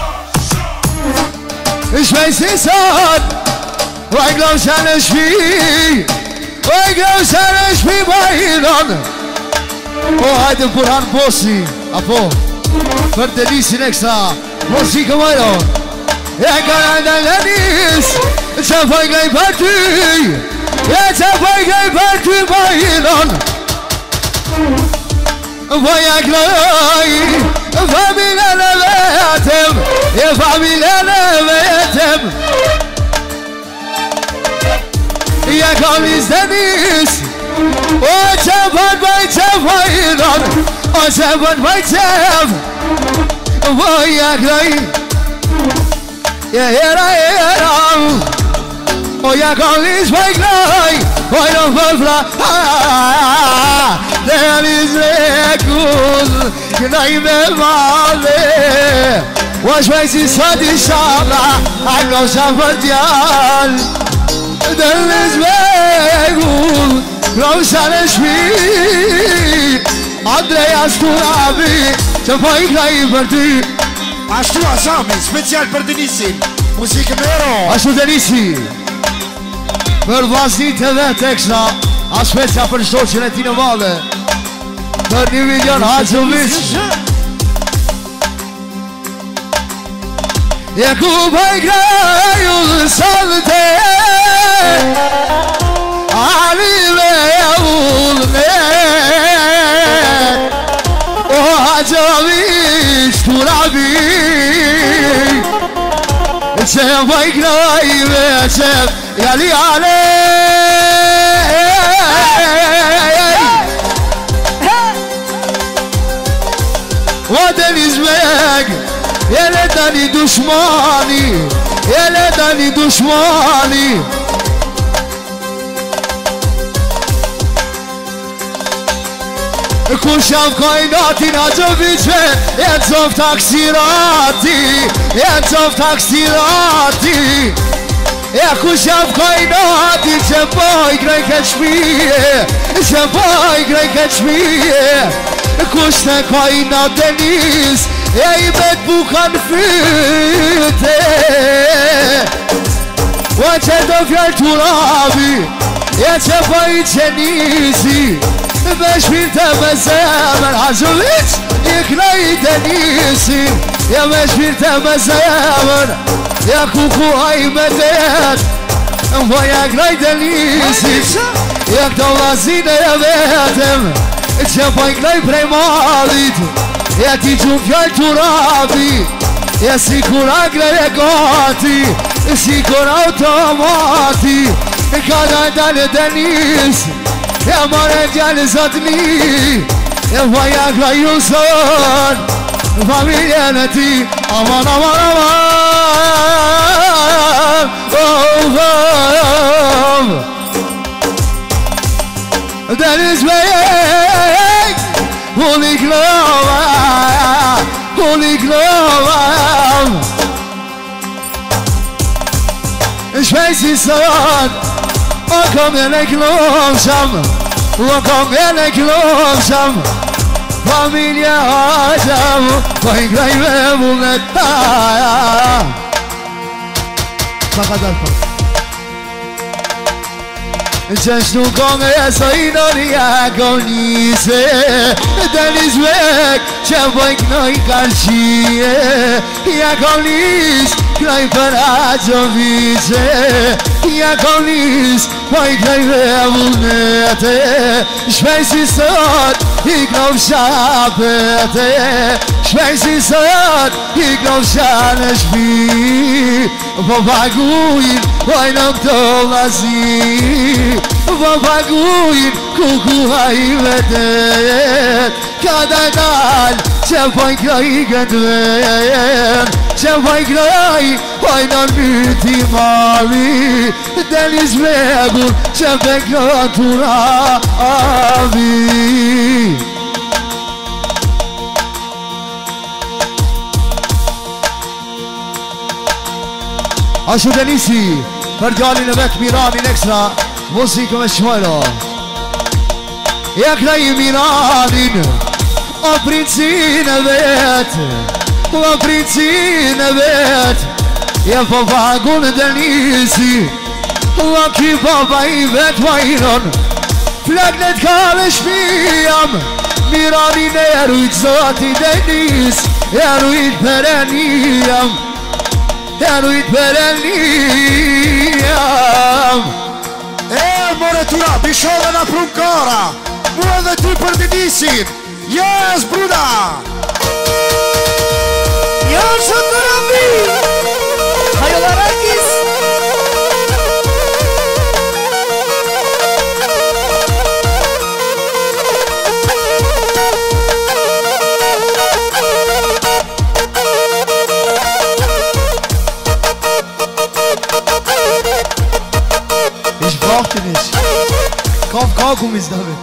وش بيسي صاد واقلو سنش فيه واقلو سنش فيه بايدان وهيدا برهان بوسي ابو فردليسي نكسا بوسي كمايلون يا كان الانيس شافاي جاي بارتي يا شافاي جاي بارتي بايلون ويا كلاي فاميلا لبيتم يا فاميلا لبيتم يا كان الانيس وشافاي باي شافايلون وشافاي باي شاف ويا كلاي يا هيرا هيرا ويا كوليس بايكلاي ويا فلفلا داليز لكل كلاي بمالي وشويسي صادي شابا عقلو شافر ديال داليز لكل كلاو شانشمي Andreas Turabi شافاي كلاي بردي Ashtu Asami, special për Denisi, muzikë me ero. Ashtu Denisi, për vllazit edhe teksta, a specia për shoqën e tij në valle, për një milion Haxhović. Ja ku bëj graju sante, ali me ullne, o Haxhović Turabi. شاف ويقرايب شاف يالي علي ودني زماق يا ليتني دشماني يا ليتني دشماني كل شاف كايناتي ناجوفيتش ينصف تكسيراتي ينصف تكسيراتي يا كل شاف كايناتي شباي جراي كشمية شباي جراي كشمية كشتا كاينات دنيس يا يبت بوكان فيتي وجدو في الترابي يا شباي تشنيسي باش فين تمزامر Haxhović يكلاي دنيسي يا باش فين تمزامر يا كوكو هاي مدات ويا كلاي دنيسي يا كتولا زينة يا بيتم شافاي كلاي بريماليت يا تيجو في الترابي يا سيكورا كلاي قاتي سيكورا اوتوماتي كادا دال دنيس يا مرجال زادني يا وياك يوصل فاميليانتي امان امان امان دنيس بيك هولي كلام هولي كلام شويسي صاد وكم يلك لوشم وكم يلك لوشم فاميليا هاجم وين قريبة بولت فقط الفقط جشنو كون يا سيدوني يا كونيسي دنيز بك شافوك نوي كارشي يا كونيس كلاي پر Haxhović يا كونيس وای كلاي بولنته شويسي صوت يقلب شابته شويسي صوت يقلب شانش بي وباقوين وای نكتو لازي وباقوين كوكو هاي بدت كادا دال شافاي كلاي قدوين شافاي كلاي وای نرميتي مالي دنيز بيقول شافاي كلاي ترابي Ashtu Denisi për djalin e vet Miranin Ekstra, muzikën me shmojro. Ja kraj Miranin, o princin e vet, o princin e vet. Ja po vagun Denisi, o ki baba i vet vajron. Flagnet kale shpijam, Miranin e rujt zoti Denis, e rujt perenijam, e rujt perenijam. E, more tura, bishove na prum kara, mua dhe ty për Denisin. Yes, bruda! Janë që të rëmbi Hajo Larakis Ich brauch dich nicht. Kauf Kaugummis damit.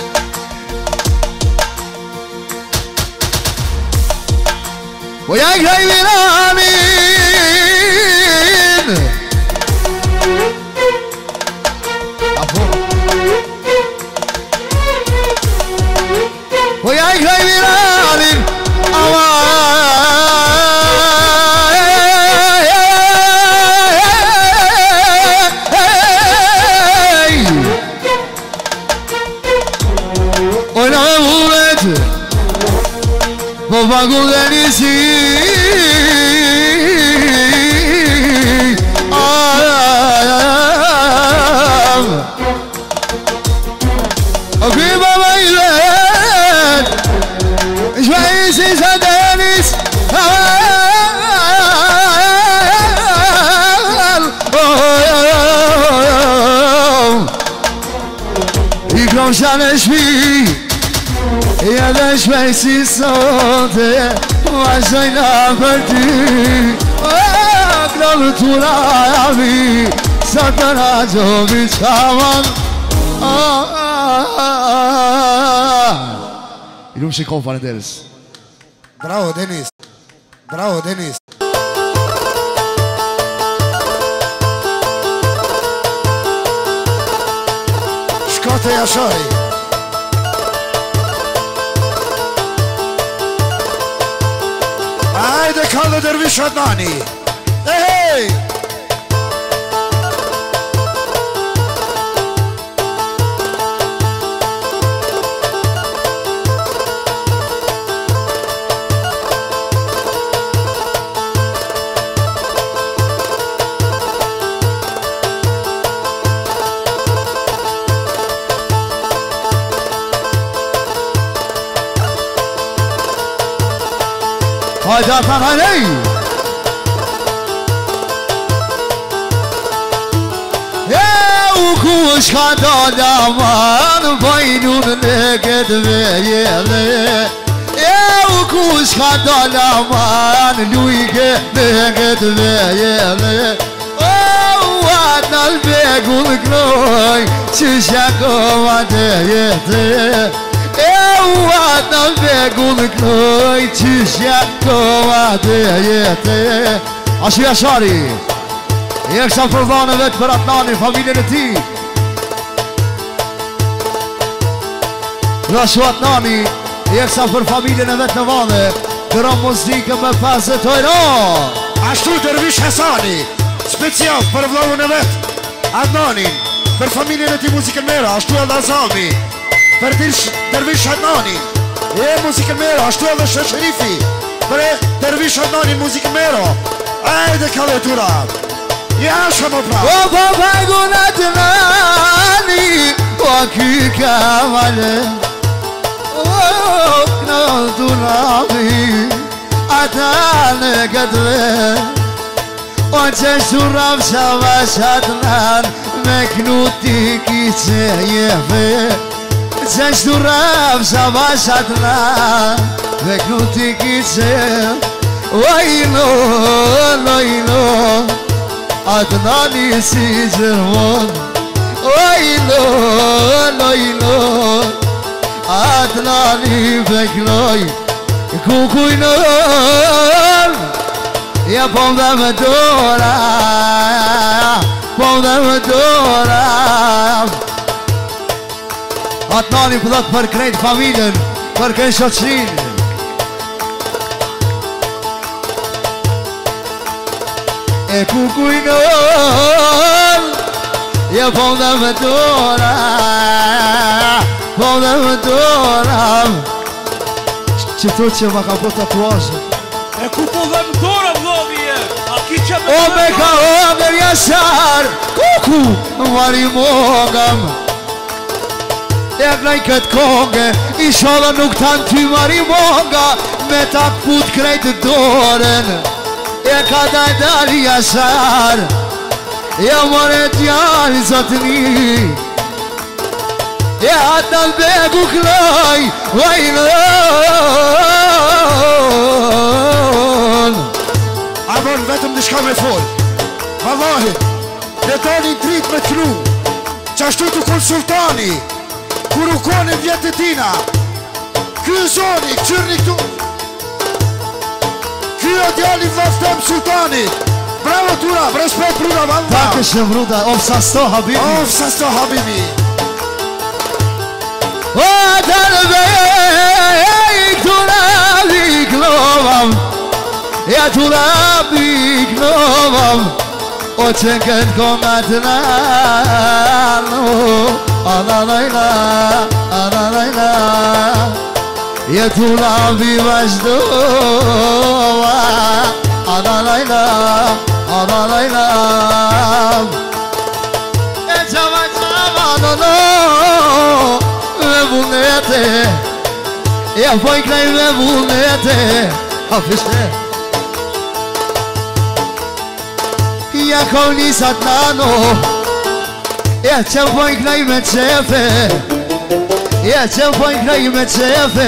Wo ja gleich wieder amin. Abo. Wo ja gleich wieder amin. Aber Vagun Denisi Okey baba ilet İşmeyiz ise Deniz İkram şaneşmi Ja dhe shpej si sote Vazhdojna për ty Klodhë tura jami Sa të rajovi qaman I lumë shikon falenderes. Bravo Denis, bravo Denis. Shkote Jashari. Hajde Kalle Dervish Adnani. Hey, hey! Haydi Hakan haydi. Ev kuş kadalaman boynun leket veyele. Ev kuş kadalaman luyke leket veyele. Oh adnal begul gloy çişakova deyete. Ewa begul kloj qysja kova të jetë. Ashtu Jashari e kësha përdhane vetë për Adnani, familjen e ti. Ashtu Adnani e kësha për familjen e vetë në vane. Kërëm muzikë me pasë të ojno. Ashtu Dervish Hasani, special për vlavën e vetë Adnanin, për familjen e ti muzikën mera. Ashtu edhe Azami për Dervish Adnani, e muzikën mero, ashtu edhe Shesherifi, për Dervish Adnani muzikën mero. Ajde Kalle Tura, jasha më pra. O po pagun Adnani, o ky kamale, o knall turabi, Adnani këtë ve, o qeshtu rafsha vash Adnan, me knuti kice jefe. Qeshtu rafsha vash Adnan, me knuti kice. Ojno, ojno, Adnani si gjërmon. Ojno, ojno, Adnani beknoj. Kukujnon, ja pom dhe me dora. po dhe më doram. Atë nani pëllot për krejt familjen, për krejt shoqrin. E ku kujnon, ja po dhe më doram, po dhe më doram. Qëto që ma ka po tatuazhe. E ku po dhe më doram vlovje, a ki që me O me ka ogër jasar, kuku, mari mogam. E gnaj këtë konge, i shodha nuk tanë ty mari moga, me ta këput krejtë doren. E ka daj dali jasar, e more djali zotëni. E atë në begu kloj, vajnon. Avon vetëm në shka me fol. Vallahi, detali trit me tru, qashtu të kun sultani, kur u kone vjetë tina, ky zoni, qërni këtu, ky o djali vazhdem sultani. Bravo tura, respekt bruna, valla. Tak është vruda, ofsa sto habibi. Ofsa sto habibi. O të në bejk të rabi knovam, ja të rabi knovam, o që në këtë kongat nano, ananajna, ananajna, ja të rabi vazhdova, ananajna, ananajna. E qava qava no no, me vullnete, ja poj kraj me vullnete, a fishte. Ja kom nisat nano, ja që poj kraj me qefe, ja që poj kraj me qefe,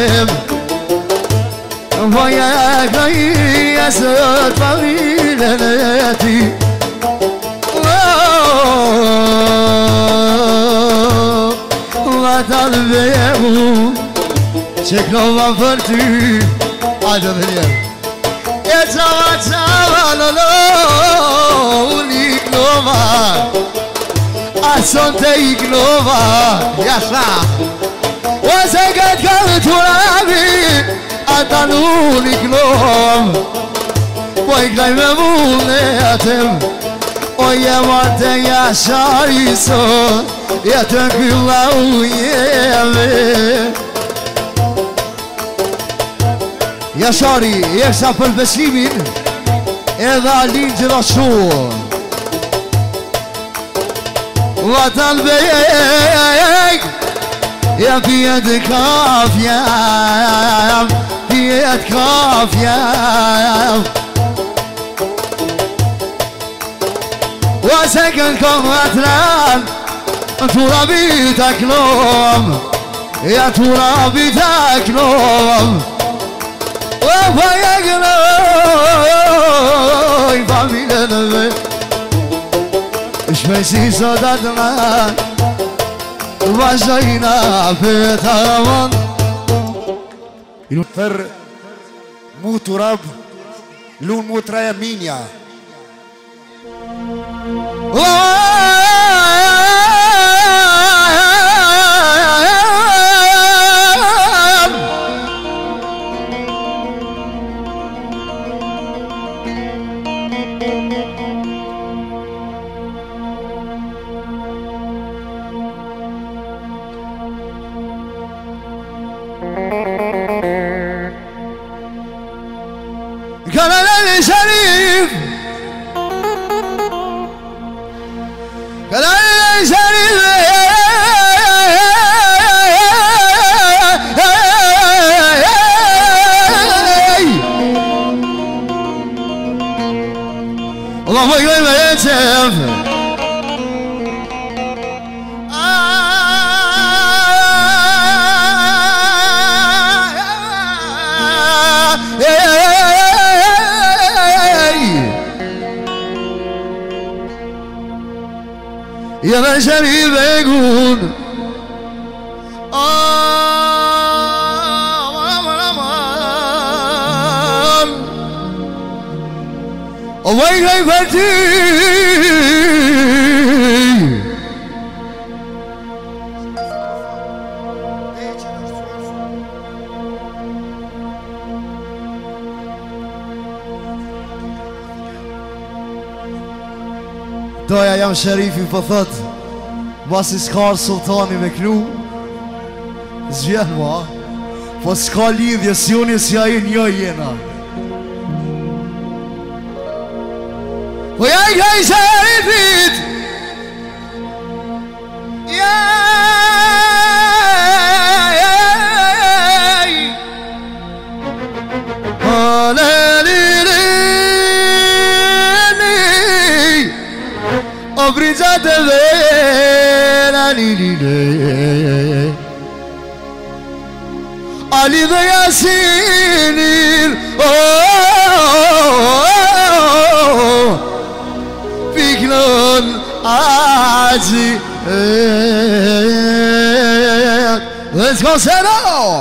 poja kraj jasët familjen e ti. Vatan vemu, që knova për ty. Ajde dhe njerë. E qava qava në lo, unë i knova, ason të i knova, jasha. O se këtë këtë të rabi, ata unë i knova, po i kraj me vullnetem. O jemate jashari sot, jetën kylla u jeme. Jashari, jeksa për besimin, edhe alin gjithashtu. Vatan bejk, ja pijet kafja, pijet kafja. O se kën kom atran, tu rabi ta klom, ja tu rabi ta klom. O pa e gnoj familjen e me, shmesi sot atran, vazhdojna për tavan. Për mu të rab, lun mu të raja minja. Kanal Şerif, Kanal Şerif, Allah vay vay vay çef. Ya ben şerife gun, aman aman, o vay vay verdi. Doja jam sherifi po thot Basi s'ka sultani me knu Zvjen ma Po s'ka lidhje si unë si a i një jena Po ja i ka i sherifit O brizat e vera li li li Ali dhe Jasinin Piknon azi Let's go Seno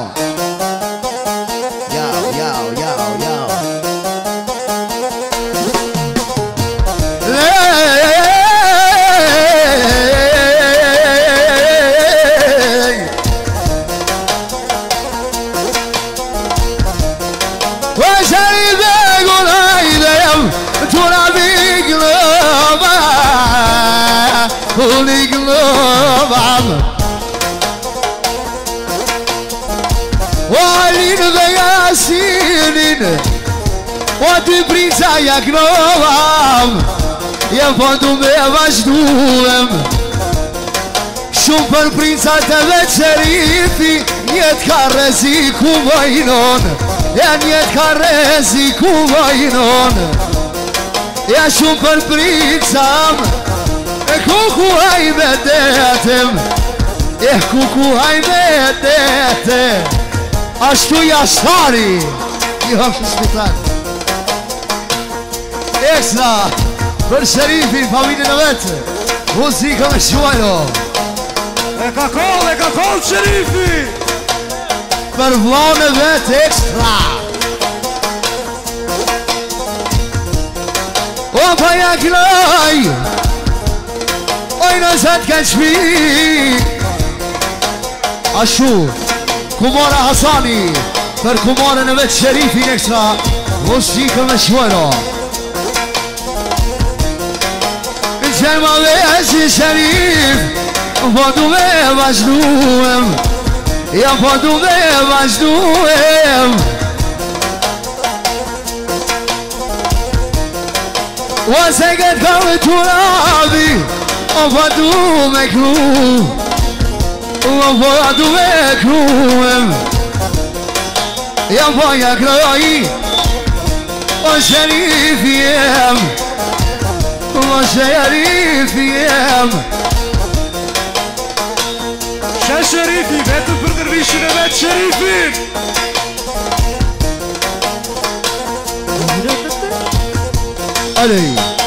Yo, yo, yo, yo Holy glove Walin dhe Jasinin O ty princa jak novam Jem fondu me vazhduem Shumë për princat e veç sherifi Njet ka reziku vajnon Ja njet ka reziku vajnon Ja shumë për princam E kuku hajme detem E kuku hajme detem Ashtu Jasari I hapë spital Ekstra Për sherifin familjen e vetë Muzika me shuajno E ka koll, e ka koll sherifi Për vlaun e vetë ekstra O pa ja kloj Oj në zëtë kanë shpi Ashu Kumara Hasani Për kumare në vetë sherifin ekstra Muzika me shuajno Qenë ma veqi sherif Po du me vazhduem Ja po du me vazhduem O se këtë kërë të rabi O po du me kru O po du me kruem Ja po ja kroj O sherif jem O sherifi jem Shë sherifi, vetëm për dërvishin e vetë sherifin Ali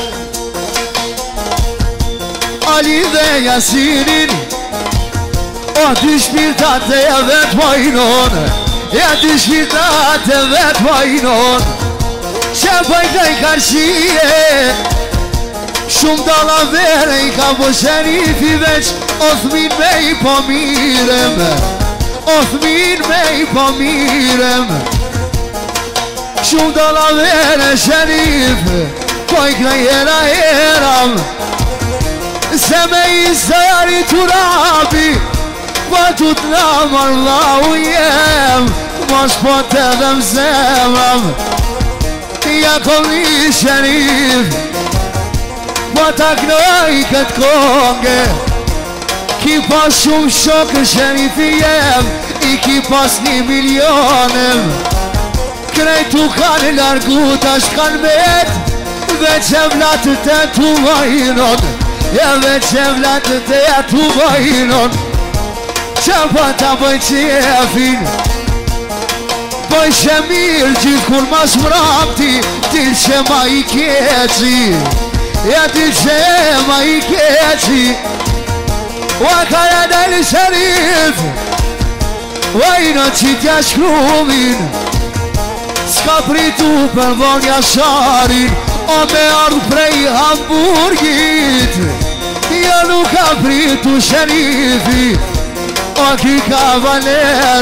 Ali dhe Jasinin O dy shpirtat e vetë vajnon Ja dy shpirtat e vetë vajnon Që pëjtë i karshie Shumë dalla vere I ka po sherifi veç O thmin me I po mirem O thmin me I po mirem Shumë dalla vere sherif Po I këna jera jeram Se me I zari të rabi Po të të namar lau jem Mos po të dhe mzemam Ja kom një sherif Po ta knoj këtë konge Ki pas shumë shokë sherifi jem I ki pas një milionem Krejtu kanë largu tash kanë vet Veç e vlatët e tu vajnon Ja veç e vlatët e tu vajnon Që pa ta bëj qefin Bëj që mirë gjithë kur mas mramti Til që ma I keqi Ja til që ma I keqi Wa ka ja dalë sherif Wa I në qitja shkrumin Ska pritu për vonja sharin O me ardhë prej Hamburgit Ja nuk ka pritu sherifi O ki kavaler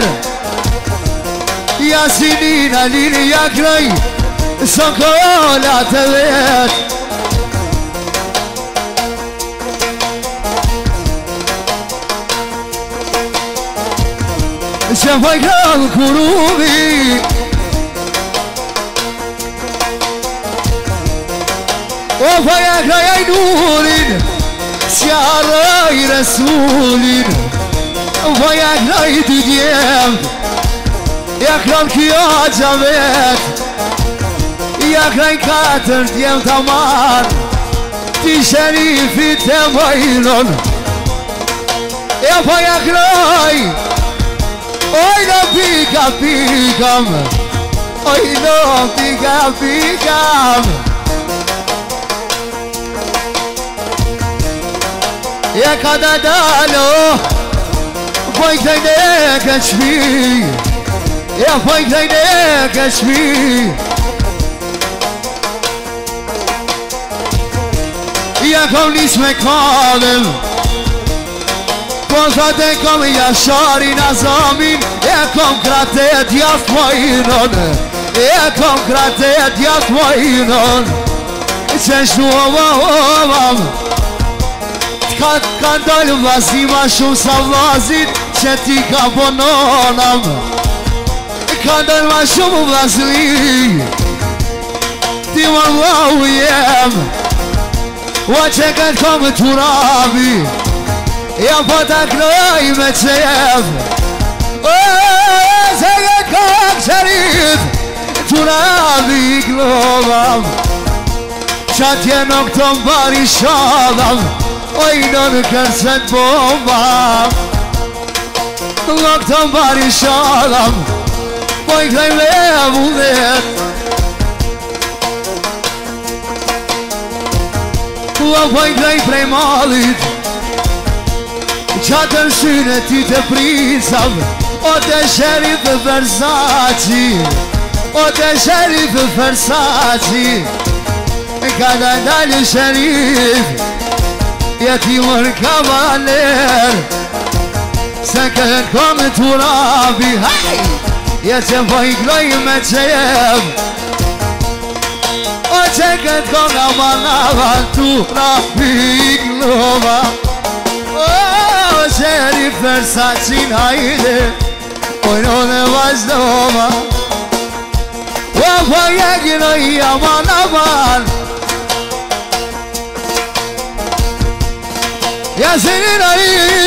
Jasinin alin ja kroj Së kolat e vet يا فيا الكروبي وفيا يا نور سيارة رسول وفيا يا ديام يا كرمك يا جمال يا كرمك كاتر ديام تمام دي شريفي تمايلون يا فيا كراي اوينا بيكا بيكام اوينا بيكا بيكام يا كذا دالو فايك زينك اشبي يا فايك زينك اشبي يا كوني اسمك خالم فوزاتكم يا شاري نظامين يا كونكراتيت يا فاينون يا كونكراتيت يا فاينون تشنو وام Kan dalë vazima shumë sa vazit që ti ka bononam Kan dalë ma shumë vazli Ti më vlau jem Ua që këtë komë të rabi Ja po të knoj me qef O, se këtë komë qërit Të rabi i glovam Qatje në këto mbari shadam Oynanı kersen bomba Loktan bari şalam Boy kremle bulet Boy krem premalit Çatır sünneti te prisam O te şerif Versace O te şerif Versace Kada dali şerif يتيم الكبالر سكن كم ترابي هاي يتيم فايق لي متشيب وسكن كم أمانا ترابي قلوبا وشريف فرساتين هايدي وينون وزنوما وفايق لي أمانا يا سنين عليم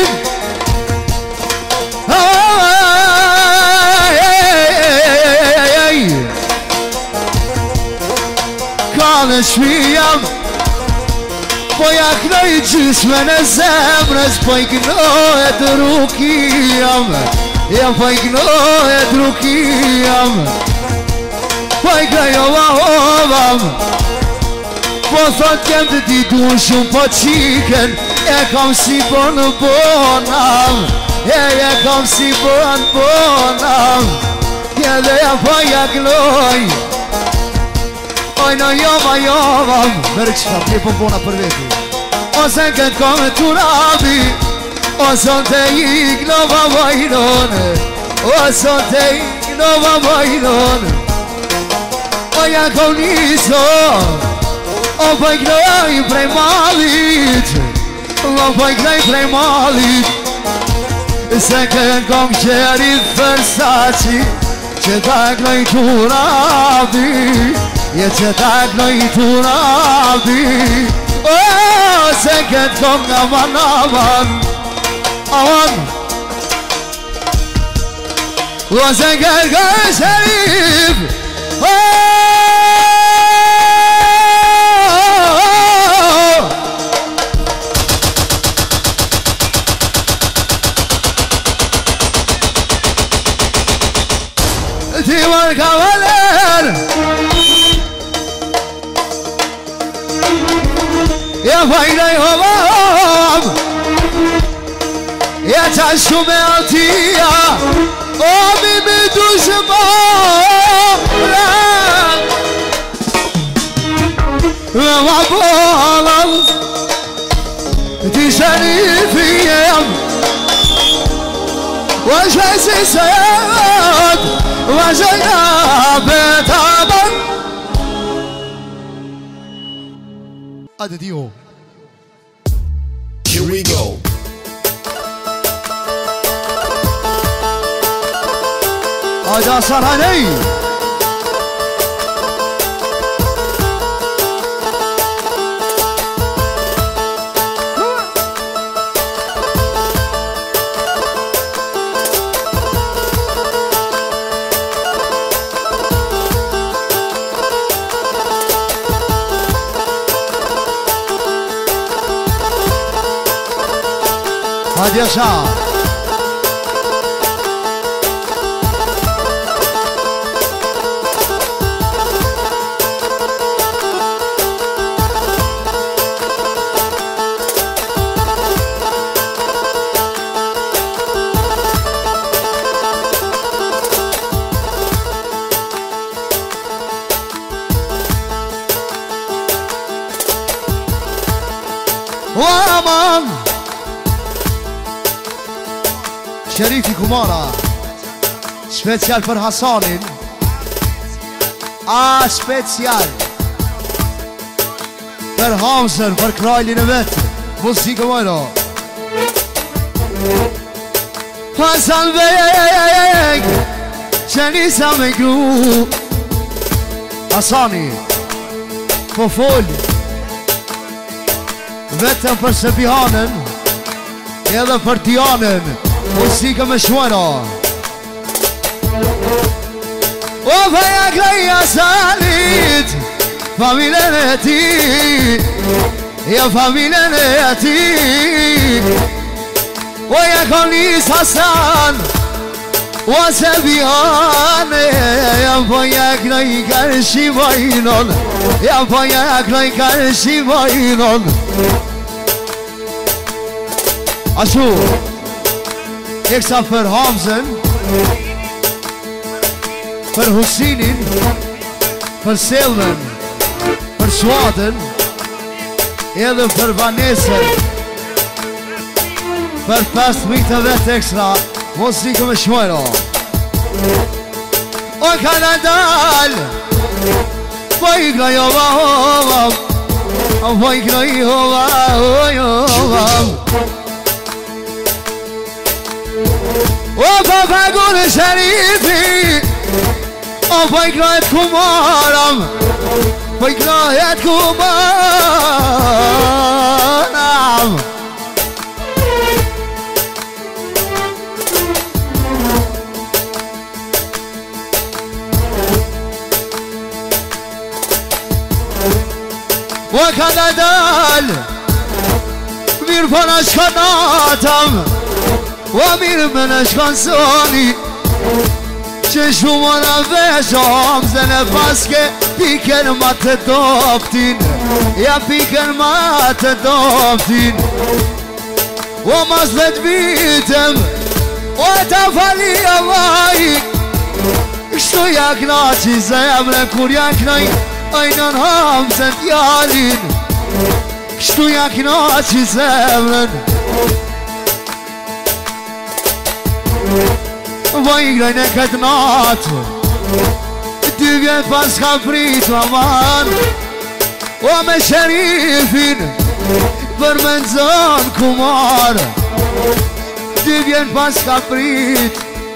كان شويم وياك لي جسمنا زمرس فايقنو يدروكيم يا فايقنو يدروكيم فايقنا يوم Posat jem të ti du shumë po qiken E kam si bon bonam E e kam si bon bonam E dhe ja pa ja gloj Oj në joma jomam Mërë këshka pje po bona për veti Ose në këtë kome të rabi Ose në te i glova vajnon Ose në te i glova vajnon Oj ja kom niso O poj knoj prej malit O poj knoj prej malit Se kën kom qerit Versace Që ta knoj të rabi Je që ta knoj të rabi O se kën kom aman aman Aman O se kën kom qerit O Timar Kavaler Ya faydayı ovam Ya taşkume altıya O mimi düşman Ve vabalam Dişerifiyem Ve şeysizet وجينا بتابا Addio. Here we go. هذا صار هني هادي يسار وامان شريفي كومارا سبيسيال för Hassanin ah special för Hamsen för Krajlin vet musik och då Hassan väg känner samma gro Hassani på full vet för Sebianen eller för Tianen موسيقى مشوارة وفيا كليا ساليت فاميلانتي يا فاميلانتي ويا كونيس حسن وسبيان يا فيا كلي كرشي باينون يا فيا كلي كرشي باينون أشو Ik sta för Hamsen, för Husseinin, för Selmen, för Swaden, eller för Vanessa, för fast mitt vet extra, musik med Schweizer. Och Kanadal, vad jag jobbar, och vad jag jobbar. وبابا قول شريفي وفيك كمارم فيك كمارم وكان دال بيرفنش قناتم وامير من اشكان سوني ششو مانا بشام زنه باسكه بيكن ما تدوفتين يا بيكن ما تدوفتين ومازلت بيتم وتفالي الله شتو يكناتي زيامنا كور يكناي اينان همزن يالين شتو يكناتي زيامنا Vajgraj nekad nat Du vjen pas ka prit maman O me sherifin Për me nëzën kumar Du vjen pas ka prit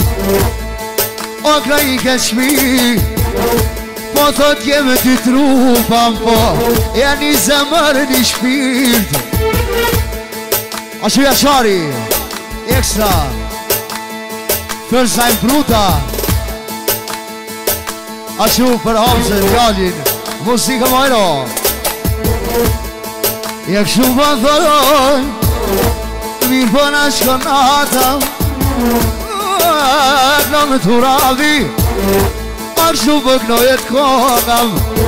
O kraj i ke shmi Po thot jeme ty trupan po E një zemër një shpirt Ashtu Jashari Ekstra För sein Bruder Ashtu för Hamsen, Jalin Musika mojno Jak shuba thoroj Mir po na shkonata Në të ravi Ashtu bëgnojet kongam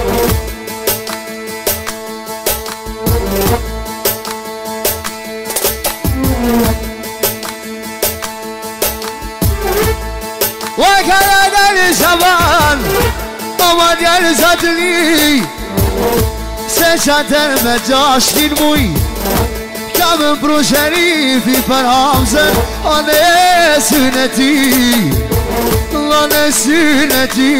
Shaban Ama djallë zatë li Se qatër me gjashtin muj Kam më pru sherifi për Hamzen A në esyn e ti A në esyn e ti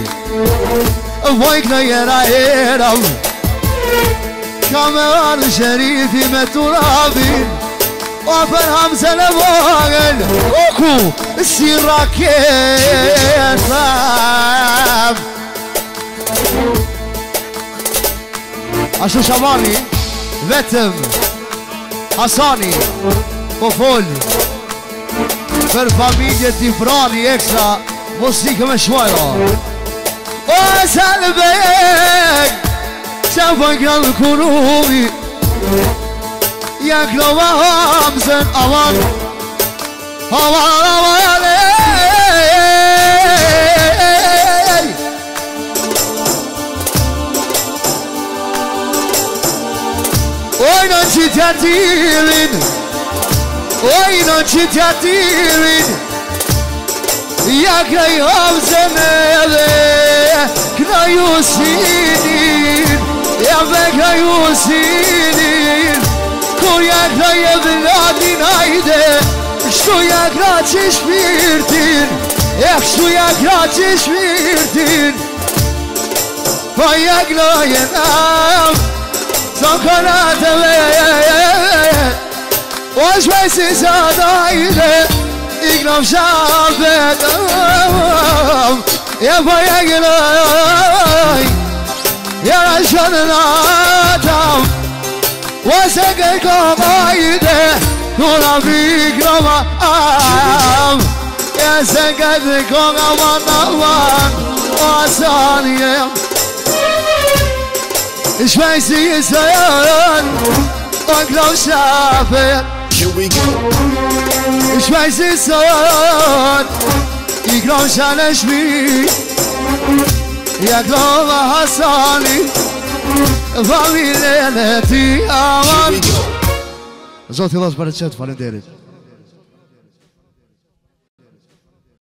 Vojk në jera eram Kam më arë sherifi me turabin وفر همزة لباغن وكو السيراكين عشو شمالي vetëm Hasani po fol për familje t'i vrani ekstra muzikë me shmojra o Selbek që për këllë kurumi jak nova Hamzen aman aman aman Oynan çitatirin Oynan çitatirin Yakay Hamzen'e Knayu sinin Yabe kayu sinin Kur yakay evladin hayde Şu yakra çeşmirtin Eh şu yakra çeşmirtin Fayakla yenam Sankarat evet Oşmesi sadaydı İkram şahbetim Yapaya gülay Yaraşanın adam Vasakı komaydı Kuna bikrama Yasakı konaman aman Asaniyem Schmeiß es an und glaub schlafen. Ich schmeiß es an, ich glaub schlafen schmied. Ja glaub Hassani, familie die aman. Zotë i dhas për e qëtë, falenderit.